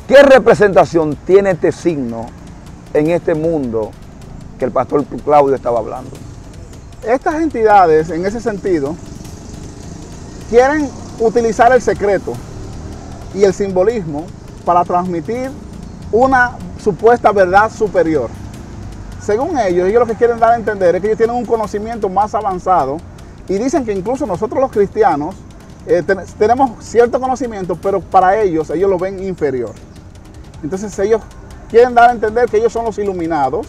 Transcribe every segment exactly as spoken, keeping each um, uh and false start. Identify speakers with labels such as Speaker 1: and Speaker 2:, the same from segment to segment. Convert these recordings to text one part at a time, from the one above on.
Speaker 1: ¿Qué representación tiene este signo en este mundo que el pastor Claudio estaba hablando?
Speaker 2: Estas entidades, en ese sentido, quieren utilizar el secreto y el simbolismo para transmitir una supuesta verdad superior. Según ellos, ellos lo que quieren dar a entender es que ellos tienen un conocimiento más avanzado y dicen que incluso nosotros los cristianos eh, ten tenemos cierto conocimiento, pero para ellos, ellos lo ven inferior. Entonces ellos quieren dar a entender que ellos son los iluminados,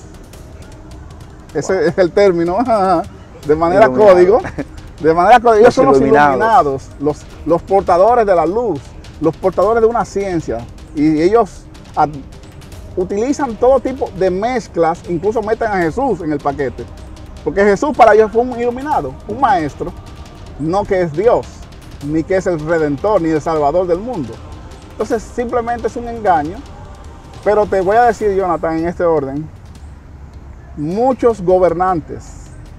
Speaker 2: ese wow. es el término, de manera Iluminado. código, de manera código, ellos los son los iluminados, iluminados los, los portadores de la luz, los portadores de una ciencia, y ellos ad, utilizan todo tipo de mezclas, incluso meten a Jesús en el paquete, porque Jesús para ellos fue un iluminado, un maestro, no que es Dios, ni que es el Redentor, ni el Salvador del mundo. Entonces simplemente es un engaño, pero te voy a decir, Jonathan, en este orden, muchos gobernantes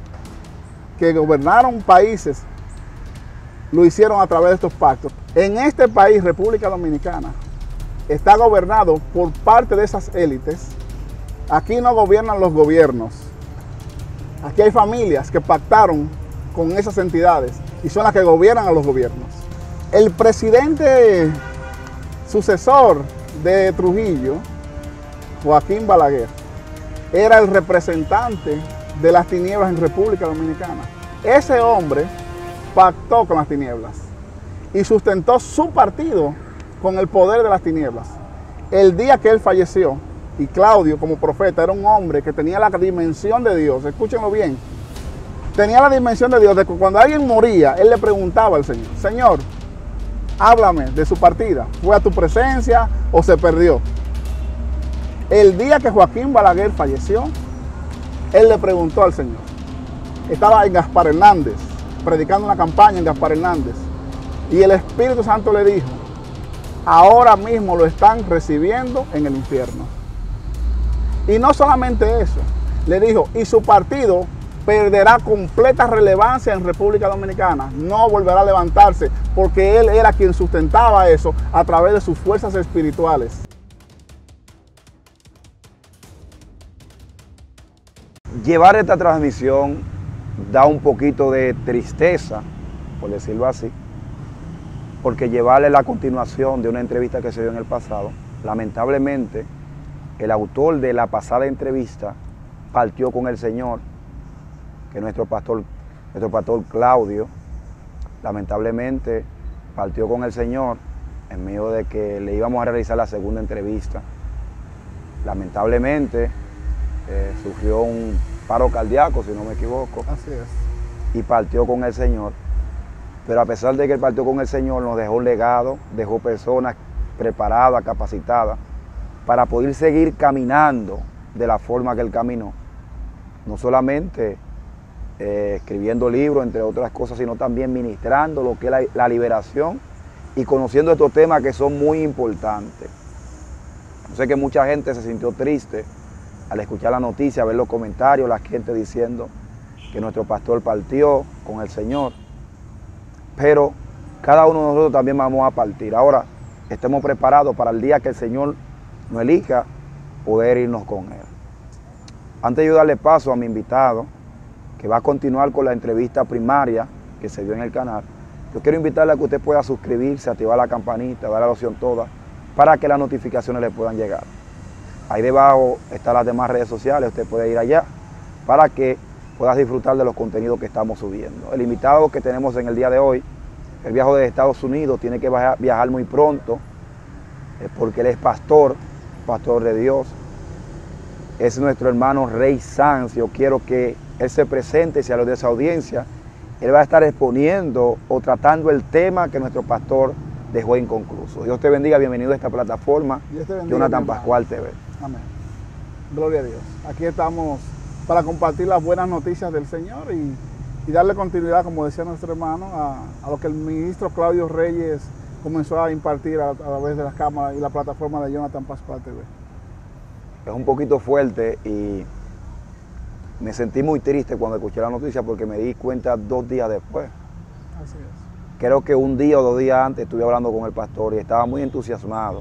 Speaker 2: que gobernaron países lo hicieron a través de estos pactos. En este país, República Dominicana, está gobernado por parte de esas élites. Aquí no gobiernan los gobiernos. Aquí hay familias que pactaron con esas entidades y son las que gobiernan a los gobiernos. El presidente sucesor de Trujillo, Joaquín Balaguer, era el representante de las tinieblas en República Dominicana. Ese hombre pactó con las tinieblas y sustentó su partido con el poder de las tinieblas. El día que él falleció, y Claudio como profeta era un hombre que tenía la dimensión de Dios, escúchenlo bien, tenía la dimensión de Dios, de que cuando alguien moría, él le preguntaba al Señor, Señor, háblame de su partida, ¿fue a tu presencia o se perdió? El día que Joaquín Balaguer falleció, él le preguntó al Señor. Estaba en Gaspar Hernández, predicando una campaña en Gaspar Hernández. Y el Espíritu Santo le dijo, ahora mismo lo están recibiendo en el infierno. Y no solamente eso, le dijo, y su partido perderá completa relevancia en República Dominicana. No volverá a levantarse, porque él era quien sustentaba eso a través de sus fuerzas espirituales.
Speaker 1: Llevar esta transmisión da un poquito de tristeza, por decirlo así, porque llevarle la continuación de una entrevista que se dio en el pasado, lamentablemente, el autor de la pasada entrevista partió con el Señor, que nuestro pastor, nuestro pastor Claudio, lamentablemente partió con el Señor en medio de que le íbamos a realizar la segunda entrevista. Lamentablemente, Eh, sufrió un paro cardíaco, si no me equivoco.
Speaker 2: Así es.
Speaker 1: Y partió con el Señor. Pero a pesar de que él partió con el Señor, nos dejó un legado, dejó personas preparadas, capacitadas, para poder seguir caminando de la forma que él caminó. No solamente eh, escribiendo libros, entre otras cosas, sino también ministrando lo que es la, la liberación y conociendo estos temas que son muy importantes. Yo sé que mucha gente se sintió triste al escuchar la noticia, ver los comentarios, la gente diciendo que nuestro pastor partió con el Señor. Pero cada uno de nosotros también vamos a partir. Ahora, estemos preparados para el día que el Señor nos elija, poder irnos con Él. Antes de yo darle paso a mi invitado, que va a continuar con la entrevista primaria que se dio en el canal, yo quiero invitarle a que usted pueda suscribirse, activar la campanita, darle a la opción toda, para que las notificaciones le puedan llegar. Ahí debajo están las demás redes sociales, usted puede ir allá para que pueda disfrutar de los contenidos que estamos subiendo. El invitado que tenemos en el día de hoy, el viaje de Estados Unidos, tiene que viajar muy pronto, porque él es pastor, pastor de Dios. Es nuestro hermano Rey Sanz. Yo quiero que él se presente, si a los de esa audiencia, él va a estar exponiendo o tratando el tema que nuestro pastor dejó inconcluso. Dios te bendiga, bienvenido a esta plataforma, Jonathan Pascual T V.
Speaker 2: Amén. Gloria a Dios. Aquí estamos para compartir las buenas noticias del Señor y, y darle continuidad, como decía nuestro hermano, a, a lo que el ministro Claudio Reyes comenzó a impartir a, a través de las cámaras y la plataforma de Jonathan Pascual T V.
Speaker 1: Es un poquito fuerte y me sentí muy triste cuando escuché la noticia porque me di cuenta dos días después.
Speaker 2: Así es.
Speaker 1: Creo que un día o dos días antes estuve hablando con el pastor y estaba muy entusiasmado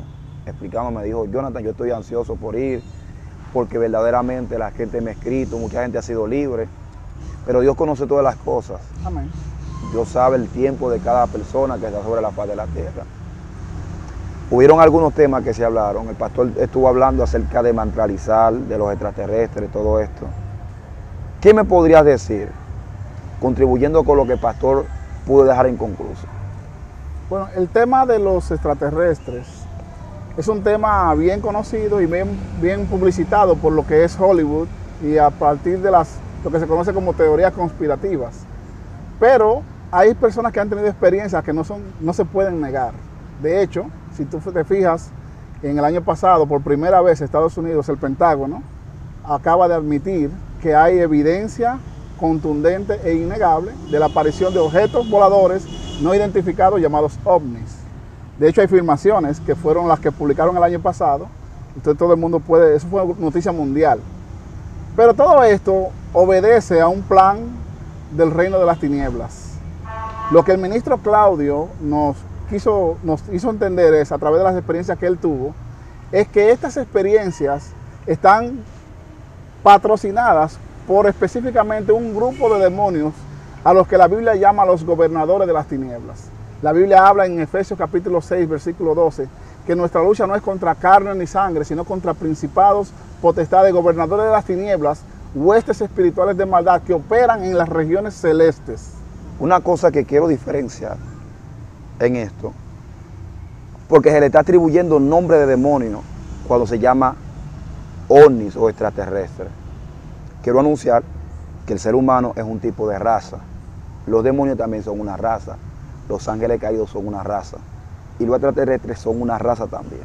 Speaker 1: explicando, me dijo, Jonathan, yo estoy ansioso por ir, porque verdaderamente la gente me ha escrito, mucha gente ha sido libre, pero Dios conoce todas las cosas.
Speaker 2: Amén.
Speaker 1: Dios sabe el tiempo de cada persona que está sobre la faz de la tierra. Hubieron algunos temas que se hablaron. El pastor estuvo hablando acerca de mantralizar, de los extraterrestres, todo esto. ¿Qué me podrías decir, contribuyendo con lo que el pastor pudo dejar inconcluso?
Speaker 2: Bueno, el tema de los extraterrestres es un tema bien conocido y bien, bien publicitado por lo que es Hollywood y a partir de las, lo que se conoce como teorías conspirativas. Pero hay personas que han tenido experiencias que no, son, no se pueden negar. De hecho, si tú te fijas, en el año pasado, por primera vez, Estados Unidos, el Pentágono, acaba de admitir que hay evidencia contundente e innegable de la aparición de objetos voladores no identificados llamados ovnis. De hecho, hay filmaciones que fueron las que publicaron el año pasado. Entonces todo el mundo puede, eso fue noticia mundial. Pero todo esto obedece a un plan del reino de las tinieblas. Lo que el ministro Claudio nos quiso, nos hizo entender es, a través de las experiencias que él tuvo, es que estas experiencias están patrocinadas por específicamente un grupo de demonios a los que la Biblia llama los gobernadores de las tinieblas. La Biblia habla en Efesios capítulo seis, versículo doce, que nuestra lucha no es contra carne ni sangre, sino contra principados, potestades, gobernadores de las tinieblas, huestes espirituales de maldad que operan en las regiones celestes.
Speaker 1: Una cosa que quiero diferenciar en esto, porque se le está atribuyendo nombre de demonio cuando se llama ovnis o extraterrestre. Quiero anunciar que el ser humano es un tipo de raza. Los demonios también son una raza. Los ángeles caídos son una raza. Y los extraterrestres son una raza también.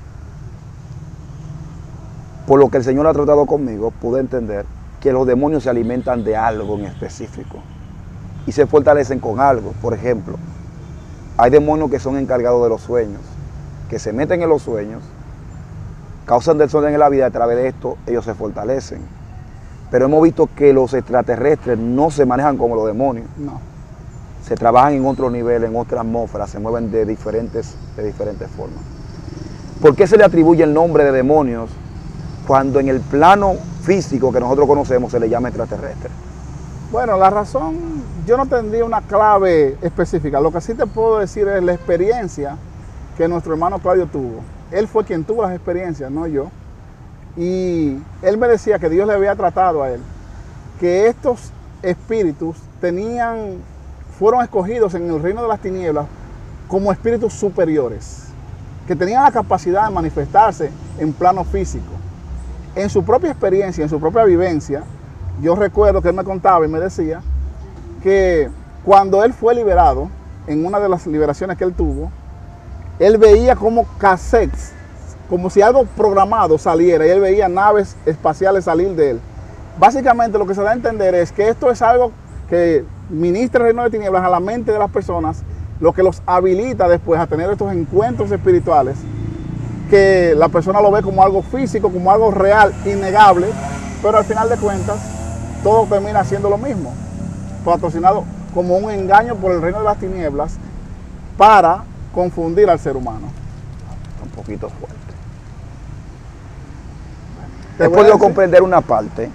Speaker 1: Por lo que el Señor ha tratado conmigo, pude entender que los demonios se alimentan de algo en específico. Y se fortalecen con algo. Por ejemplo, hay demonios que son encargados de los sueños, que se meten en los sueños, causan desorden en la vida, y a través de esto ellos se fortalecen. Pero hemos visto que los extraterrestres no se manejan como los demonios.
Speaker 2: No.
Speaker 1: Se trabajan en otro nivel, en otra atmósfera, se mueven de diferentes, de diferentes formas. ¿Por qué se le atribuye el nombre de demonios cuando en el plano físico que nosotros conocemos se le llama extraterrestre?
Speaker 2: Bueno, la razón, yo no tendría una clave específica. Lo que sí te puedo decir es la experiencia que nuestro hermano Claudio tuvo. Él fue quien tuvo las experiencias, no yo. Y él me decía que Dios le había tratado a él, que estos espíritus tenían, fueron escogidos en el reino de las tinieblas como espíritus superiores, que tenían la capacidad de manifestarse en plano físico. En su propia experiencia, en su propia vivencia, yo recuerdo que él me contaba y me decía que cuando él fue liberado, en una de las liberaciones que él tuvo, él veía como cassettes, como si algo programado saliera, y él veía naves espaciales salir de él. Básicamente lo que se da a entender es que esto es algo que ministra el reino de tinieblas a la mente de las personas, lo que los habilita después a tener estos encuentros espirituales, que la persona lo ve como algo físico, como algo real, innegable, pero al final de cuentas todo termina siendo lo mismo, patrocinado como un engaño por el reino de las tinieblas para confundir al ser humano.
Speaker 1: Un poquito fuerte. He podido comprender una parte.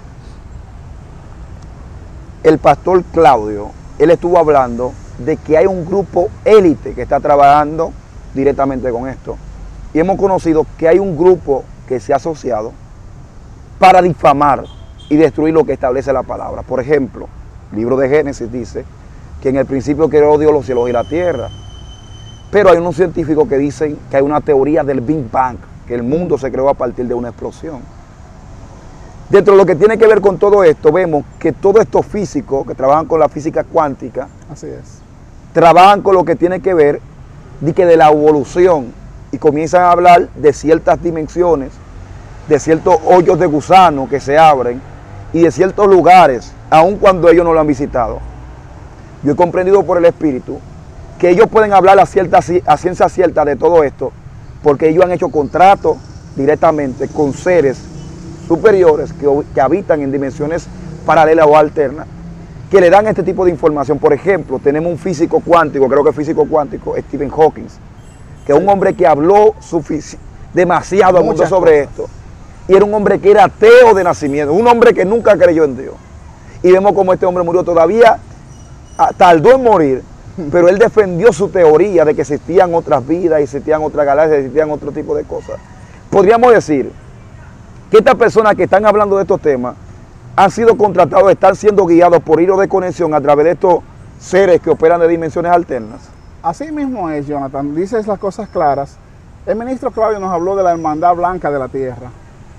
Speaker 1: El pastor Claudio, él estuvo hablando de que hay un grupo élite que está trabajando directamente con esto. Y hemos conocido que hay un grupo que se ha asociado para difamar y destruir lo que establece la palabra. Por ejemplo, el libro de Génesis dice que en el principio creó Dios los cielos y la tierra. Pero hay unos científicos que dicen que hay una teoría del Big Bang, que el mundo se creó a partir de una explosión. Dentro de lo que tiene que ver con todo esto, vemos que todos estos físicos que trabajan con la física cuántica,
Speaker 2: así es,
Speaker 1: trabajan con lo que tiene que ver de, que de la evolución, y comienzan a hablar de ciertas dimensiones, de ciertos hoyos de gusano que se abren y de ciertos lugares, aun cuando ellos no lo han visitado. Yo he comprendido por el Espíritu que ellos pueden hablar a, cierta, a ciencia cierta de todo esto, porque ellos han hecho contratos directamente con seres superiores que, que habitan en dimensiones paralelas o alternas, que le dan este tipo de información. Por ejemplo, tenemos un físico cuántico, creo que físico cuántico, Stephen Hawking, que es un hombre que habló, su, demasiado abundó
Speaker 2: Muchas
Speaker 1: sobre
Speaker 2: cosas.
Speaker 1: esto. Y era un hombre que era ateo de nacimiento, un hombre que nunca creyó en Dios. Y vemos cómo este hombre murió todavía, ah, tardó en morir, pero él defendió su teoría de que existían otras vidas, existían otras galaxias, existían otro tipo de cosas. Podríamos decir que estas personas que están hablando de estos temas han sido contratados, están siendo guiados por hilos de conexión a través de estos seres que operan de dimensiones alternas.
Speaker 2: Así mismo es, Jonathan. Dices las cosas claras. El ministro Claudio nos habló de la Hermandad Blanca de la Tierra.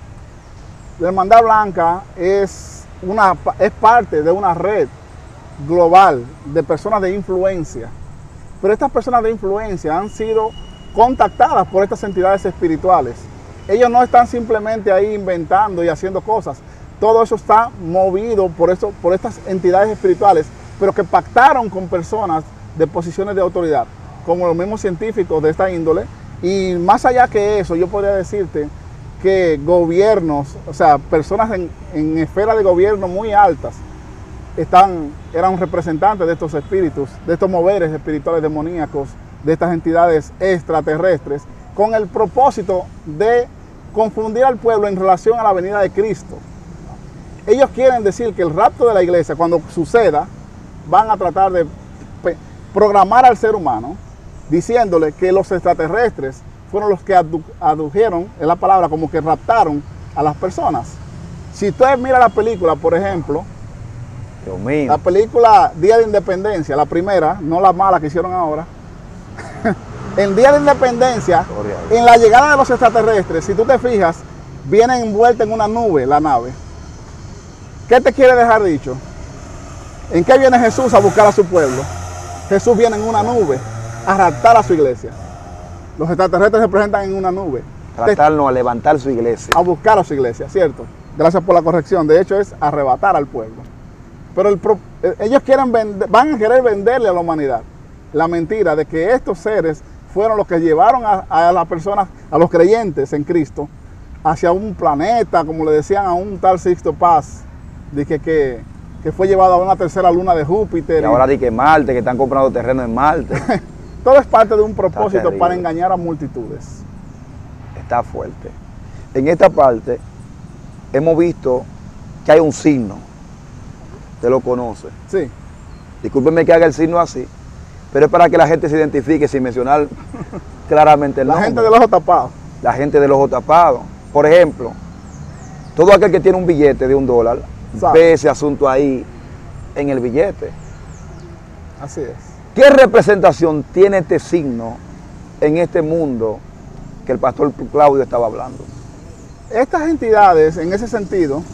Speaker 2: La Hermandad Blanca es, una, es parte de una red global de personas de influencia. Pero estas personas de influencia han sido contactadas por estas entidades espirituales. Ellos no están simplemente ahí inventando y haciendo cosas. Todo eso está movido por, eso, por estas entidades espirituales, pero que pactaron con personas de posiciones de autoridad, como los mismos científicos de esta índole. Y más allá que eso, yo podría decirte que gobiernos, o sea, personas en, en esferas de gobierno muy altas, están, eran representantes de estos espíritus, de estos moveres espirituales demoníacos, de estas entidades extraterrestres, con el propósito de confundir al pueblo en relación a la venida de Cristo. Ellos quieren decir que el rapto de la iglesia, cuando suceda, van a tratar de programar al ser humano, diciéndole que los extraterrestres fueron los que adu adujeron, es la palabra, como que raptaron a las personas. Si usted mira la película, por ejemplo,
Speaker 1: Dios mío.
Speaker 2: la película Día de Independencia, la primera, no la mala que hicieron ahora, en Día de Independencia, en la llegada de los extraterrestres, si tú te fijas, vienen envuelta en una nube, la nave. ¿Qué te quiere dejar dicho? ¿En qué viene Jesús a buscar a su pueblo? Jesús viene en una nube a raptar a su iglesia. Los extraterrestres se presentan en una nube.
Speaker 1: Tratarnos a levantar su iglesia.
Speaker 2: A buscar a su iglesia, ¿cierto? Gracias por la corrección. De hecho, es arrebatar al pueblo. Pero el pro, ellos quieren vender, van a querer venderle a la humanidad la mentira de que estos seres fueron los que llevaron a, a las personas, a los creyentes en Cristo, hacia un planeta, como le decían a un tal Sixto Paz, de que, que, que fue llevado a una tercera luna de Júpiter.
Speaker 1: Y ahora di que Marte, que están comprando terreno en Marte.
Speaker 2: Todo es parte de un propósito para engañar a multitudes.
Speaker 1: Está fuerte. En esta parte hemos visto que hay un signo. Usted lo conoce.
Speaker 2: Sí.
Speaker 1: Discúlpeme que haga el signo así, pero es para que la gente se identifique sin mencionar claramente el
Speaker 2: La
Speaker 1: nombre.
Speaker 2: gente del ojo tapado.
Speaker 1: La gente del ojo tapado. Por ejemplo, todo aquel que tiene un billete de un dólar,
Speaker 2: ¿sabe?
Speaker 1: Ve ese asunto ahí en el billete.
Speaker 2: Así es.
Speaker 1: ¿Qué representación tiene este signo en este mundo que el pastor Claudio estaba hablando?
Speaker 2: Estas entidades, en ese sentido,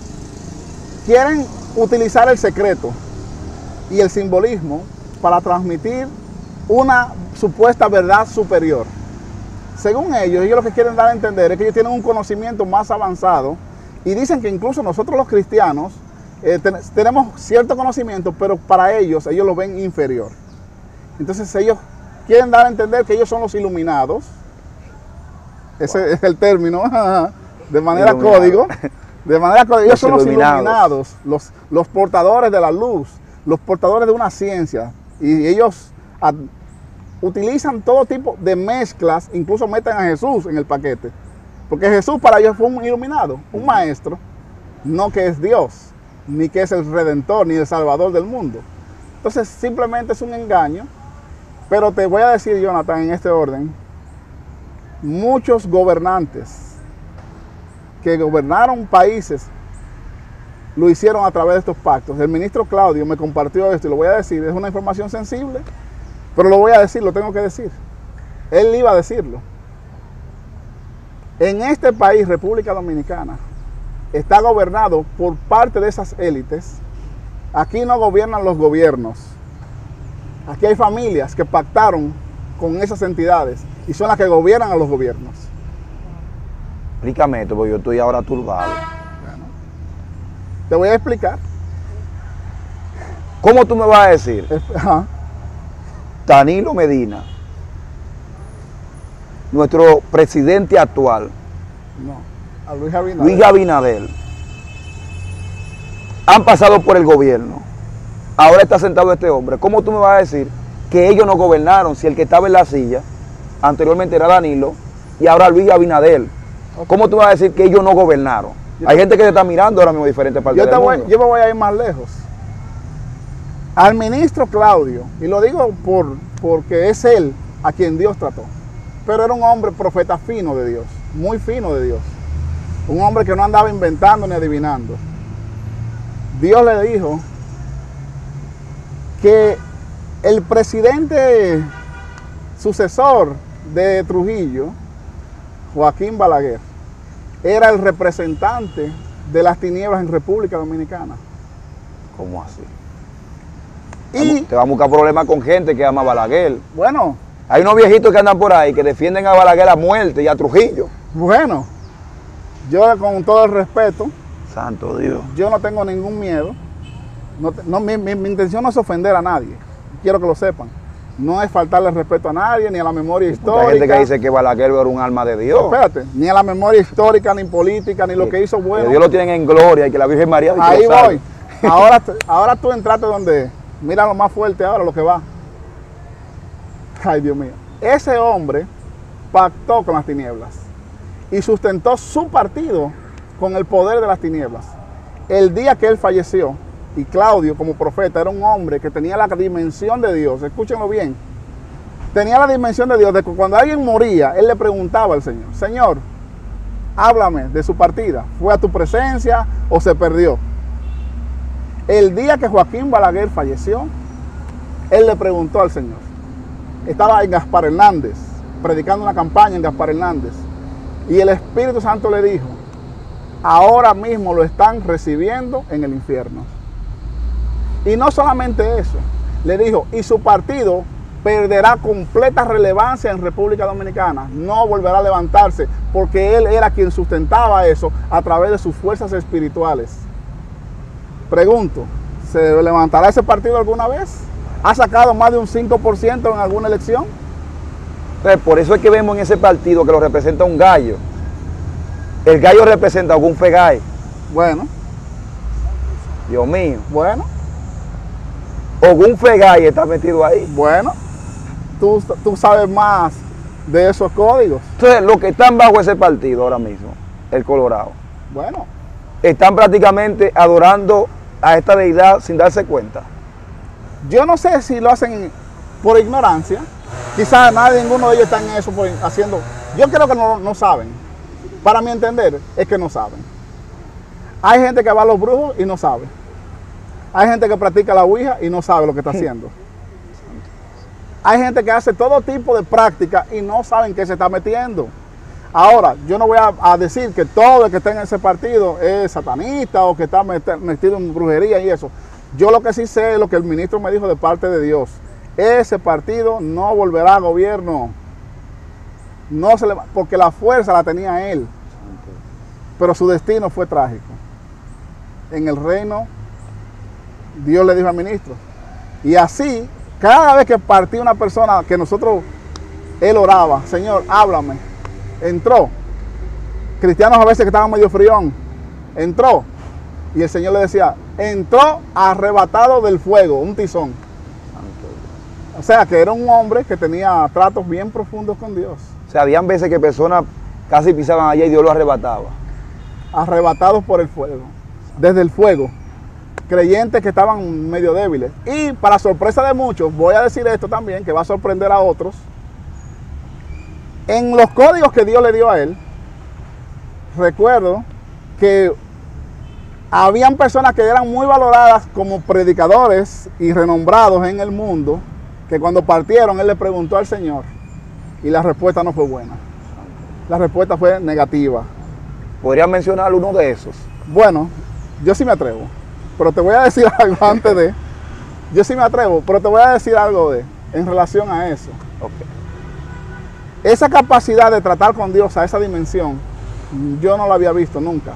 Speaker 2: quieren utilizar el secreto y el simbolismo para transmitir una supuesta verdad superior. Según ellos, ellos lo que quieren dar a entender es que ellos tienen un conocimiento más avanzado y dicen que incluso nosotros los cristianos eh, ten, tenemos cierto conocimiento, pero para ellos, ellos lo ven inferior. Entonces ellos quieren dar a entender que ellos son los iluminados. Ese wow. es el término, de manera Iluminado. código. De manera código. Ellos los son los iluminados, iluminados los, los portadores de la luz, los portadores de una ciencia. Y ellos ad, utilizan todo tipo de mezclas, incluso meten a Jesús en el paquete. Porque Jesús para ellos fue un iluminado, un maestro, no que es Dios, ni que es el Redentor, ni el Salvador del mundo. Entonces simplemente es un engaño. Pero te voy a decir, Jonathan, en este orden, muchos gobernantes que gobernaron países lo hicieron a través de estos pactos. El ministro Claudio me compartió esto y lo voy a decir, es una información sensible, pero lo voy a decir, lo tengo que decir. Él iba a decirlo. En este país, República Dominicana, está gobernado por parte de esas élites. Aquí no gobiernan los gobiernos. Aquí hay familias que pactaron con esas entidades y son las que gobiernan a los gobiernos.
Speaker 1: Explícame esto, porque yo estoy ahora turbado.
Speaker 2: Bueno, te voy a explicar.
Speaker 1: ¿Cómo tú me vas a decir?
Speaker 2: Ajá.
Speaker 1: Danilo Medina, nuestro presidente actual,
Speaker 2: no, a Luis Abinader.
Speaker 1: Luis Abinader, han pasado por el gobierno. Ahora está sentado este hombre. ¿Cómo tú me vas a decir que ellos no gobernaron si el que estaba en la silla anteriormente era Danilo y ahora Luis Abinader. Okay. ¿Cómo tú vas a decir que ellos no gobernaron? Yo Hay te... gente que se está mirando ahora mismo diferentes partes
Speaker 2: yo
Speaker 1: del
Speaker 2: te voy,
Speaker 1: mundo.
Speaker 2: Yo me voy a ir más lejos. Al ministro Claudio, y lo digo por, porque es él a quien Dios trató, pero era un hombre profeta fino de Dios, muy fino de Dios. Un hombre que no andaba inventando ni adivinando. Dios le dijo que el presidente sucesor de Trujillo, Joaquín Balaguer, era el representante de las tinieblas en República Dominicana.
Speaker 1: ¿Cómo así? Y te va a buscar problemas con gente que ama a Balaguer.
Speaker 2: Bueno.
Speaker 1: Hay unos viejitos que andan por ahí que defienden a Balaguer a muerte y a Trujillo.
Speaker 2: Bueno, yo con todo el respeto,
Speaker 1: santo Dios,
Speaker 2: yo no tengo ningún miedo. No, no, mi, mi, mi intención no es ofender a nadie. Quiero que lo sepan. No es faltarle respeto a nadie, ni a la memoria sí, histórica.
Speaker 1: Hay gente que dice que Balaguer era un alma de Dios.
Speaker 2: Espérate, ni a la memoria histórica, ni política, ni sí, lo que hizo bueno.
Speaker 1: Que Dios lo tienen en gloria y que la Virgen María...
Speaker 2: Ahí voy. Ahora, ahora tú entraste donde... Mira lo más fuerte ahora, lo que va. Ay, Dios mío. Ese hombre pactó con las tinieblas y sustentó su partido con el poder de las tinieblas. El día que él falleció, y Claudio como profeta era un hombre que tenía la dimensión de Dios, escúchenlo bien, tenía la dimensión de Dios, de que cuando alguien moría, él le preguntaba al Señor, Señor, háblame de su partida, ¿fue a tu presencia o se perdió? El día que Joaquín Balaguer falleció, él le preguntó al Señor. Estaba en Gaspar Hernández, predicando una campaña en Gaspar Hernández. Y el Espíritu Santo le dijo, ahora mismo lo están recibiendo en el infierno. Y no solamente eso, le dijo, y su partido perderá completa relevancia en República Dominicana. No volverá a levantarse, porque él era quien sustentaba eso a través de sus fuerzas espirituales. Pregunto, ¿se levantará ese partido alguna vez? ¿Ha sacado más de un cinco por ciento en alguna elección?
Speaker 1: Pues por eso es que vemos en ese partido que lo representa un gallo. El gallo representa a algún Fegay.
Speaker 2: Bueno.
Speaker 1: Dios mío.
Speaker 2: Bueno.
Speaker 1: Algún Fegay está metido ahí.
Speaker 2: Bueno. Tú, tú sabes más de esos códigos.
Speaker 1: Entonces, los que están bajo ese partido ahora mismo, el Colorado.
Speaker 2: Bueno.
Speaker 1: Están prácticamente adorando a esta deidad sin darse cuenta.
Speaker 2: Yo no sé si lo hacen por ignorancia. Quizás nadie, ninguno de ellos está en eso por, haciendo. Yo creo que no, no saben. Para mi entender, es que no saben. Hay gente que va a los brujos y no sabe. Hay gente que practica la ouija y no sabe lo que está haciendo. Hay gente que hace todo tipo de práctica y no saben qué se está metiendo. Ahora, yo no voy a, a decir que todo el que está en ese partido es satanista o que está metido en brujería y eso. Yo lo que sí sé es lo que el ministro me dijo de parte de Dios. Ese partido no volverá a gobierno. No se le, porque la fuerza la tenía él. Pero su destino fue trágico. En el reino, Dios le dijo al ministro. Y así, cada vez que partía una persona que nosotros, él oraba, Señor, háblame. Entró. Cristianos a veces que estaban medio frión. Entró. Y el Señor le decía, entró arrebatado del fuego, un tizón. O sea, que era un hombre que tenía tratos bien profundos con Dios.
Speaker 1: O sea, habían veces que personas casi pisaban allá y Dios lo arrebataba.
Speaker 2: Arrebatados por el fuego. Desde el fuego. Creyentes que estaban medio débiles. Y para sorpresa de muchos, voy a decir esto también, que va a sorprender a otros. En los códigos que Dios le dio a él, recuerdo que habían personas que eran muy valoradas como predicadores y renombrados en el mundo, que cuando partieron él le preguntó al Señor y la respuesta no fue buena. La respuesta fue negativa.
Speaker 1: ¿Podrías mencionar uno de esos?
Speaker 2: Bueno, yo sí me atrevo, pero te voy a decir algo antes de... Yo sí me atrevo, pero te voy a decir algo de en relación a eso.
Speaker 1: Okay.
Speaker 2: Esa capacidad de tratar con Dios a esa dimensión, yo no la había visto nunca.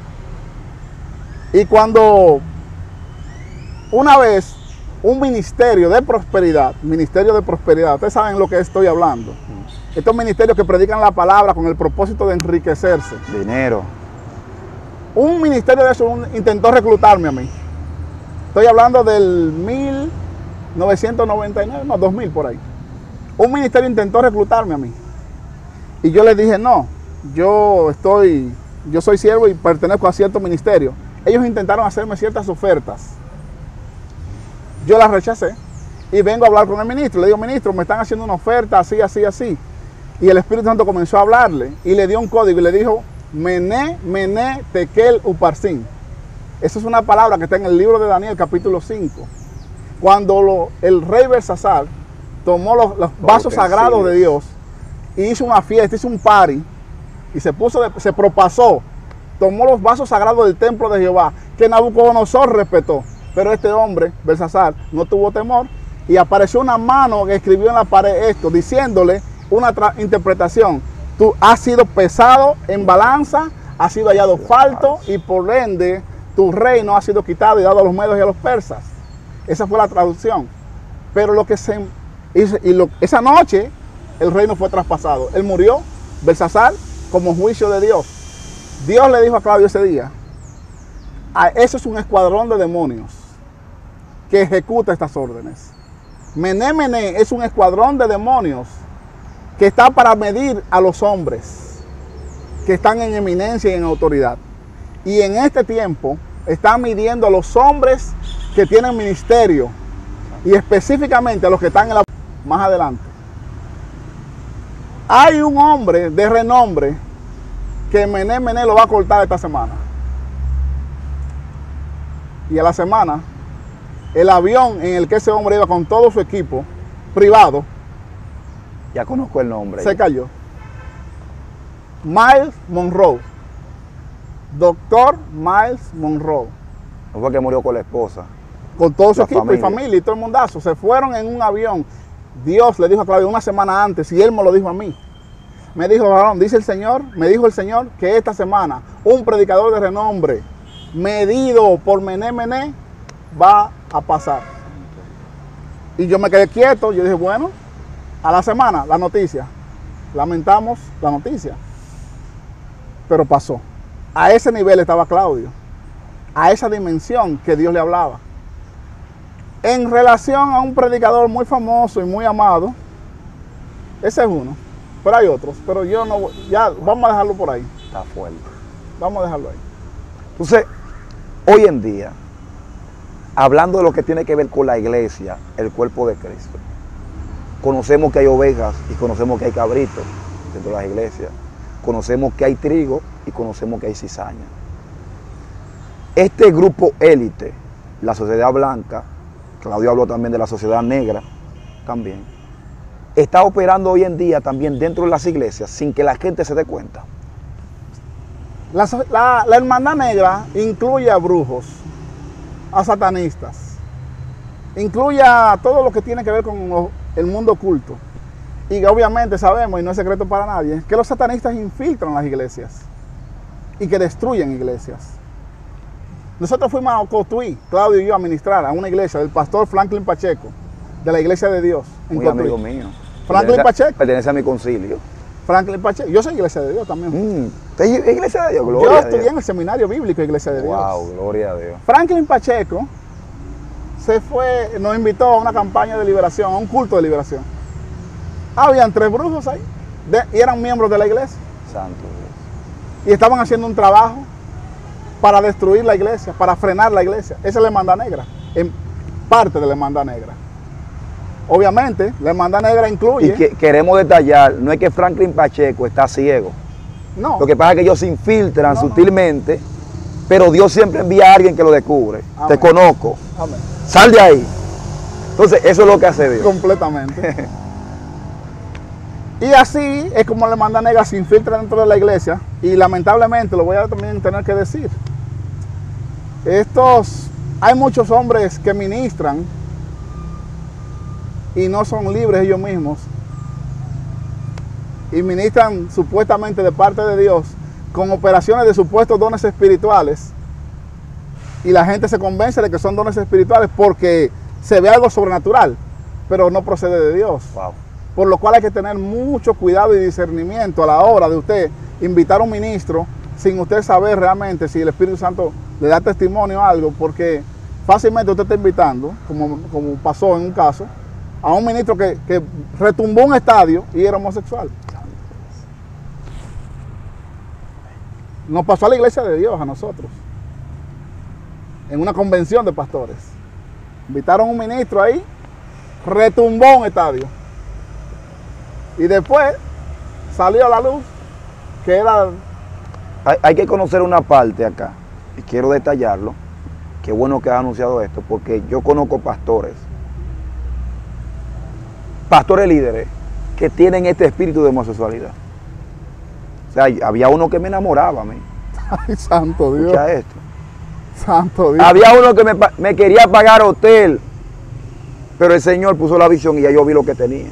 Speaker 2: Y cuando una vez un ministerio de prosperidad, ministerio de prosperidad, ustedes saben lo que estoy hablando. Estos ministerios que predican la palabra con el propósito de enriquecerse.
Speaker 1: Dinero.
Speaker 2: Un ministerio de eso intentó reclutarme a mí. Estoy hablando del mil novecientos noventa y nueve, no, dos mil por ahí. Un ministerio intentó reclutarme a mí. Y yo les dije, no, yo estoy, yo soy siervo y pertenezco a cierto ministerio. Ellos intentaron hacerme ciertas ofertas. Yo las rechacé y vengo a hablar con el ministro. Le digo, ministro, me están haciendo una oferta así, así, así. Y el Espíritu Santo comenzó a hablarle y le dio un código y le dijo, Mené, Mené, Tekel, Uparsin. Esa es una palabra que está en el libro de Daniel, capítulo cinco. Cuando lo, el rey Belsasar tomó los, los vasos sagrados de Dios y hizo una fiesta, hizo un party y se puso, de, se propasó, tomó los vasos sagrados del templo de Jehová, que Nabucodonosor respetó. Pero este hombre, Belsasar, no tuvo temor y apareció una mano que escribió en la pared esto, diciéndole una interpretación. Tú has sido pesado en balanza, has sido hallado falto y por ende tu reino ha sido quitado y dado a los medos y a los persas. Esa fue la traducción. Pero lo que se hizo, y lo, esa noche el reino fue traspasado. Él murió, Belsasar, como juicio de Dios. Dios le dijo a Claudio ese día, eso es un escuadrón de demonios que ejecuta estas órdenes. Mené, Mené es un escuadrón de demonios que está para medir a los hombres que están en eminencia y en autoridad. Y en este tiempo está midiendo a los hombres que tienen ministerio y específicamente a los que están en la... Más adelante. Hay un hombre de renombre que Mené, Mené lo va a cortar esta semana. Y a la semana, el avión en el que ese hombre iba con todo su equipo privado,
Speaker 1: ya conozco el nombre.
Speaker 2: Se cayó. Miles Monroe. Doctor Miles Monroe.
Speaker 1: No fue que murió con la esposa.
Speaker 2: Con todo su equipo
Speaker 1: familia.
Speaker 2: y familia y todo el mundazo. Se fueron en un avión. Dios le dijo a Claudio una semana antes y él me lo dijo a mí. Me dijo, varón, dice el Señor, me dijo el Señor que esta semana un predicador de renombre medido por Mené, Mené va a pasar. Y yo me quedé quieto. Yo dije, bueno, a la semana, la noticia. Lamentamos la noticia. Pero pasó. A ese nivel estaba Claudio. A esa dimensión que Dios le hablaba. En relación a un predicador muy famoso y muy amado, ese es uno. Pero hay otros. Pero yo no, ya vamos a dejarlo por ahí.
Speaker 1: Está fuerte.
Speaker 2: Vamos a dejarlo ahí.
Speaker 1: Entonces, hoy en día, hablando de lo que tiene que ver con la iglesia, el cuerpo de Cristo, conocemos que hay ovejas y conocemos que hay cabritos dentro de las iglesias. Conocemos que hay trigo y conocemos que hay cizaña. Este grupo élite, la sociedad blanca, Claudio habló también de la sociedad negra, también, está operando hoy en día también dentro de las iglesias sin que la gente se dé cuenta.
Speaker 2: La, la, la hermandad negra incluye a brujos, a satanistas, incluye a todo lo que tiene que ver con los, el mundo oculto. Y obviamente sabemos, y no es secreto para nadie, que los satanistas infiltran las iglesias y que destruyen iglesias. Nosotros fuimos a Cotuí, Claudio y yo, a ministrar a una iglesia del pastor Franklin Pacheco, de la Iglesia de Dios, en
Speaker 1: Muy
Speaker 2: Cotuí.
Speaker 1: amigo mío.
Speaker 2: Franklin
Speaker 1: pertenece,
Speaker 2: Pacheco.
Speaker 1: Pertenece a mi concilio.
Speaker 2: Franklin Pacheco. Yo soy Iglesia de Dios también.
Speaker 1: Mm, ¿Usted es Iglesia de Dios? Gloria
Speaker 2: yo
Speaker 1: a
Speaker 2: estudié
Speaker 1: Dios.
Speaker 2: en el seminario bíblico Iglesia de Dios.
Speaker 1: Wow, gloria a Dios.
Speaker 2: Franklin Pacheco se fue, nos invitó a una campaña de liberación, a un culto de liberación. Habían tres brujos ahí de, y eran miembros de la iglesia.
Speaker 1: Santo Dios.
Speaker 2: Y estaban haciendo un trabajo para destruir la iglesia, para frenar la iglesia. Esa es la hermandad negra, en parte de la hermandad negra. Obviamente, la hermandad negra incluye...
Speaker 1: Y que, queremos detallar, no es que Franklin Pacheco está ciego.
Speaker 2: No.
Speaker 1: Lo que pasa es que ellos se infiltran
Speaker 2: No,
Speaker 1: sutilmente, no. Pero Dios siempre envía a alguien que lo descubre.
Speaker 2: Amén.
Speaker 1: Te conozco.
Speaker 2: Amén.
Speaker 1: Sal de ahí. Entonces, eso es lo que hace Dios.
Speaker 2: Completamente. Y así es como la hermandad negra se infiltra dentro de la iglesia. Y lamentablemente, lo voy a también tener que decir, estos, hay muchos hombres que ministran y no son libres ellos mismos. Y ministran supuestamente de parte de Dios con operaciones de supuestos dones espirituales. Y la gente se convence de que son dones espirituales porque se ve algo sobrenatural, pero no procede de Dios.
Speaker 1: Wow.
Speaker 2: Por lo cual hay que tener mucho cuidado y discernimiento a la hora de usted invitar a un ministro sin usted saber realmente si el Espíritu Santo le da testimonio o algo, porque fácilmente usted está invitando, como, como pasó en un caso, a un ministro que, que retumbó un estadio y era homosexual. Nos pasó a la iglesia de Dios, a nosotros, en una convención de pastores. Invitaron a un ministro ahí, retumbó un estadio. Y después salió a la luz que era...
Speaker 1: Hay, hay que conocer una parte acá, y quiero detallarlo. Qué bueno que has anunciado esto, porque yo conozco pastores, pastores líderes, que tienen este espíritu de homosexualidad. O sea, había uno que me enamoraba a mí.
Speaker 2: Ay, santo Dios.
Speaker 1: Escucha esto.
Speaker 2: Santo Dios.
Speaker 1: Había uno que me, me quería pagar hotel, pero el Señor puso la visión y ya yo vi lo que tenía.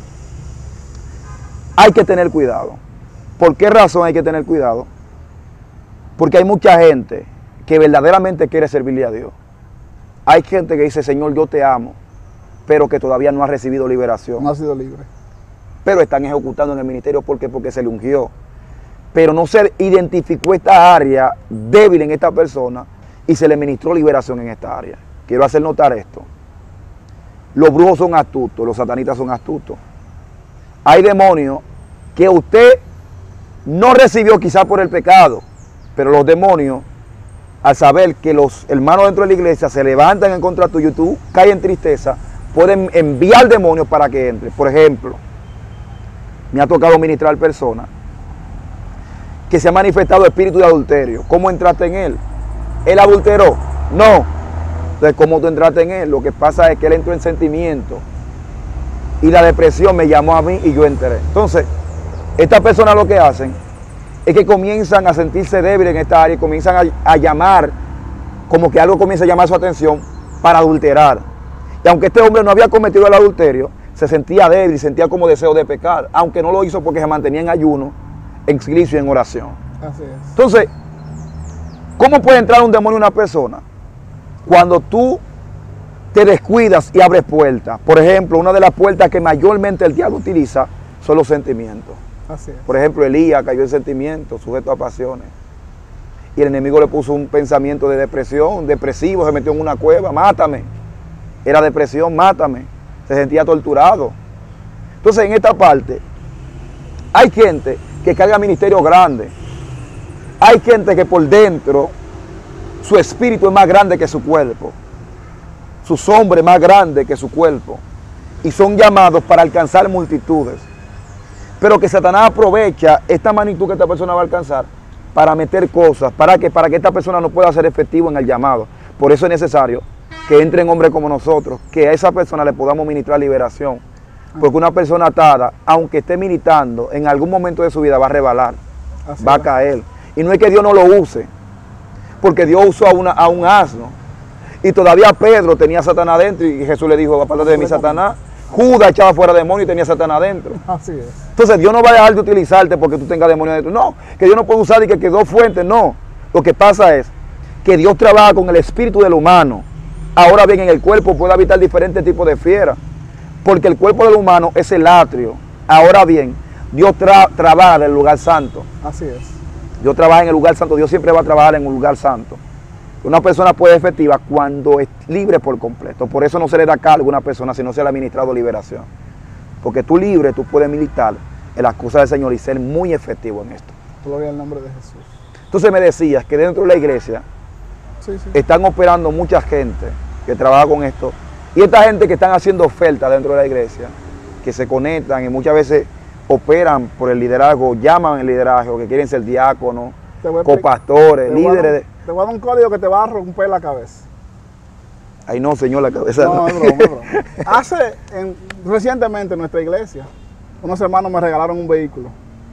Speaker 1: Hay que tener cuidado. ¿Por qué razón hay que tener cuidado? Porque hay mucha gente que verdaderamente quiere servirle a Dios. Hay gente que dice, Señor, yo te amo, pero que todavía no ha recibido liberación.
Speaker 2: No ha sido libre.
Speaker 1: Pero están ejecutando en el ministerio, ¿por qué? Porque se le ungió. Pero no se identificó esta área débil en esta persona y se le ministró liberación en esta área. Quiero hacer notar esto. Los brujos son astutos, los satanistas son astutos. Hay demonios que usted no recibió quizás por el pecado, pero los demonios, al saber que los hermanos dentro de la iglesia se levantan en contra tuyo y tú caes en tristeza, pueden enviar demonios para que entre. Por ejemplo, me ha tocado ministrar personas que se ha manifestado espíritu de adulterio. ¿Cómo entraste en él? ¿Él adulteró? No. Entonces, ¿cómo tú entraste en él? Lo que pasa es que él entró en sentimiento y la depresión me llamó a mí y yo entré. Entonces, estas personas lo que hacen es que comienzan a sentirse débiles en esta área y comienzan a, a llamar, como que algo comienza a llamar su atención para adulterar. Y aunque este hombre no había cometido el adulterio, se sentía débil, sentía como deseo de pecar, aunque no lo hizo porque se mantenía en ayuno, en silicio y en oración.
Speaker 2: Así es.
Speaker 1: Entonces, ¿cómo puede entrar un demonio en una persona? Cuando tú te descuidas y abres puertas. Por ejemplo, una de las puertas que mayormente el diablo utiliza son los sentimientos.
Speaker 2: Así es.
Speaker 1: Por ejemplo, Elías cayó en sentimientos, sujeto a pasiones. Y el enemigo le puso un pensamiento de depresión, depresivo, se metió en una cueva, mátame. Era depresión, mátame. Se sentía torturado. Entonces, en esta parte, hay gente que carga ministerios grandes. Hay gente que por dentro, su espíritu es más grande que su cuerpo. Su sombra es más grande que su cuerpo. Y son llamados para alcanzar multitudes. Pero que Satanás aprovecha esta magnitud que esta persona va a alcanzar para meter cosas. ¿Para qué? Para que esta persona no pueda ser efectivo en el llamado. Por eso es necesario que entren hombres como nosotros, que a esa persona le podamos ministrar liberación. Porque una persona atada, aunque esté militando, en algún momento de su vida va a rebalar,
Speaker 2: Así
Speaker 1: va
Speaker 2: es.
Speaker 1: a caer. Y no es que Dios no lo use, porque Dios usó a, una, a un asno. Y todavía Pedro tenía a Satanás dentro y Jesús le dijo, apártate de mí, Satanás. Judas echaba fuera demonio y tenía a Satanás dentro.
Speaker 2: Así es.
Speaker 1: Entonces Dios no va a dejar de utilizarte porque tú tengas demonio dentro. No, que Dios no puede usar y que quedó fuente, no. Lo que pasa es que Dios trabaja con el espíritu del humano. Ahora bien, en el cuerpo puede habitar diferentes tipos de fieras, porque el cuerpo del humano es el atrio. Ahora bien, Dios tra trabaja en el lugar santo.
Speaker 2: Así es.
Speaker 1: Dios trabaja en el lugar santo. Dios siempre va a trabajar en un lugar santo. Una persona puede ser efectiva cuando es libre por completo. Por eso no se le da cargo a una persona si no se le ha administrado liberación. Porque tú libre, tú puedes militar en las cosas del Señor y ser muy efectivo en esto.
Speaker 2: Gloria al nombre de Jesús.
Speaker 1: Entonces me decías que dentro de la iglesia
Speaker 2: Sí, sí.
Speaker 1: están operando mucha gente que trabaja con esto. Y esta gente que están haciendo ofertas dentro de la iglesia, que se conectan y muchas veces operan por el liderazgo, llaman el liderazgo, que quieren ser diáconos,
Speaker 2: Te voy a
Speaker 1: copastores,
Speaker 2: Te voy a dar-
Speaker 1: líderes. de-
Speaker 2: Te voy a dar un código que te va a romper la cabeza.
Speaker 1: Ay no, Señor, la cabeza
Speaker 2: No,
Speaker 1: no.
Speaker 2: es broma, es broma. Hace, en- recientemente en nuestra iglesia, unos hermanos me regalaron un vehículo.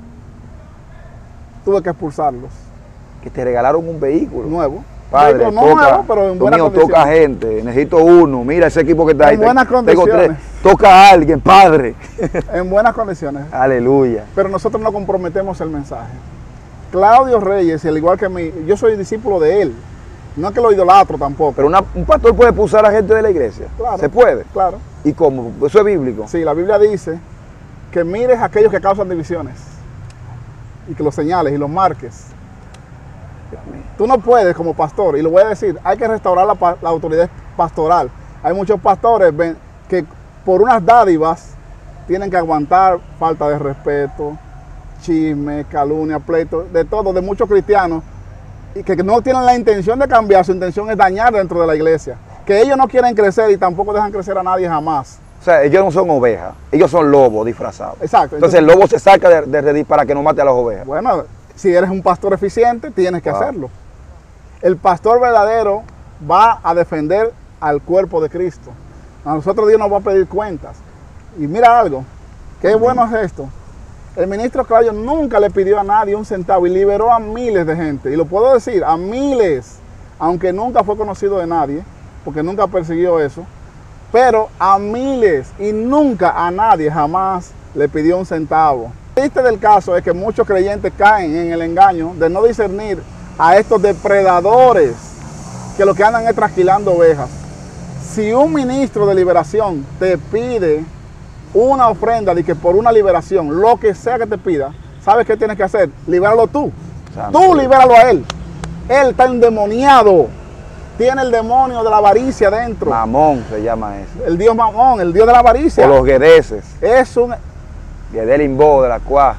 Speaker 2: Tuve que expulsarlos.
Speaker 1: Que te regalaron un vehículo.
Speaker 2: Nuevo.
Speaker 1: Padre,
Speaker 2: Vehículo no
Speaker 1: toca,
Speaker 2: nuevo, pero en
Speaker 1: lo
Speaker 2: buenas
Speaker 1: mío
Speaker 2: condiciones.
Speaker 1: toca gente, necesito uno, mira ese equipo que está ahí.
Speaker 2: En buenas
Speaker 1: tengo
Speaker 2: condiciones.
Speaker 1: tres, toca a alguien, Padre.
Speaker 2: En buenas condiciones.
Speaker 1: Aleluya.
Speaker 2: Pero nosotros no comprometemos el mensaje. Claudio Reyes, al igual que mí, yo soy discípulo de él. No es que lo idolatro tampoco.
Speaker 1: Pero una- un pastor puede expulsar a gente de la iglesia.
Speaker 2: Claro.
Speaker 1: ¿Se puede?
Speaker 2: Claro.
Speaker 1: ¿Y cómo? Eso es bíblico.
Speaker 2: Sí, la Biblia dice que mires a aquellos que causan divisiones y que los señales y los marques.
Speaker 1: Dios mío.
Speaker 2: Tú no puedes como pastor, y lo voy a decir, hay que restaurar la, pa- la autoridad pastoral. Hay muchos pastores ven, que por unas dádivas tienen que aguantar falta de respeto, chisme, calumnia, pleito, de todo, de muchos cristianos, y que no tienen la intención de cambiar, su intención es dañar dentro de la iglesia. Que ellos no quieren crecer y tampoco dejan crecer a nadie jamás.
Speaker 1: O sea, ellos no son ovejas, ellos son lobos disfrazados.
Speaker 2: Exacto.
Speaker 1: Entonces, entonces el lobo se saca de, de redil para que no mate a las ovejas.
Speaker 2: Bueno, si eres un pastor eficiente, tienes que
Speaker 1: Wow.
Speaker 2: hacerlo. El pastor verdadero va a defender al cuerpo de Cristo. A nosotros Dios nos va a pedir cuentas. Y mira algo, qué bueno es esto. El ministro Claudio nunca le pidió a nadie un centavo y liberó a miles de gente. Y lo puedo decir, a miles, aunque nunca fue conocido de nadie, porque nunca persiguió eso, pero a miles y nunca a nadie jamás le pidió un centavo. El triste del caso es que muchos creyentes caen en el engaño de no discernir a estos depredadores que lo que andan es trasquilando ovejas. Si un ministro de liberación te pide una ofrenda de que por una liberación, lo que sea que te pida, ¿sabes qué tienes que hacer? Libéralo tú.
Speaker 1: Santo.
Speaker 2: Tú libéralo a él. Él está endemoniado. Tiene el demonio de la avaricia dentro.
Speaker 1: Mamón se llama eso.
Speaker 2: El dios Mamón, el dios de la avaricia.
Speaker 1: O los guedeses.
Speaker 2: Es un,
Speaker 1: Guedelimbó de la cuá.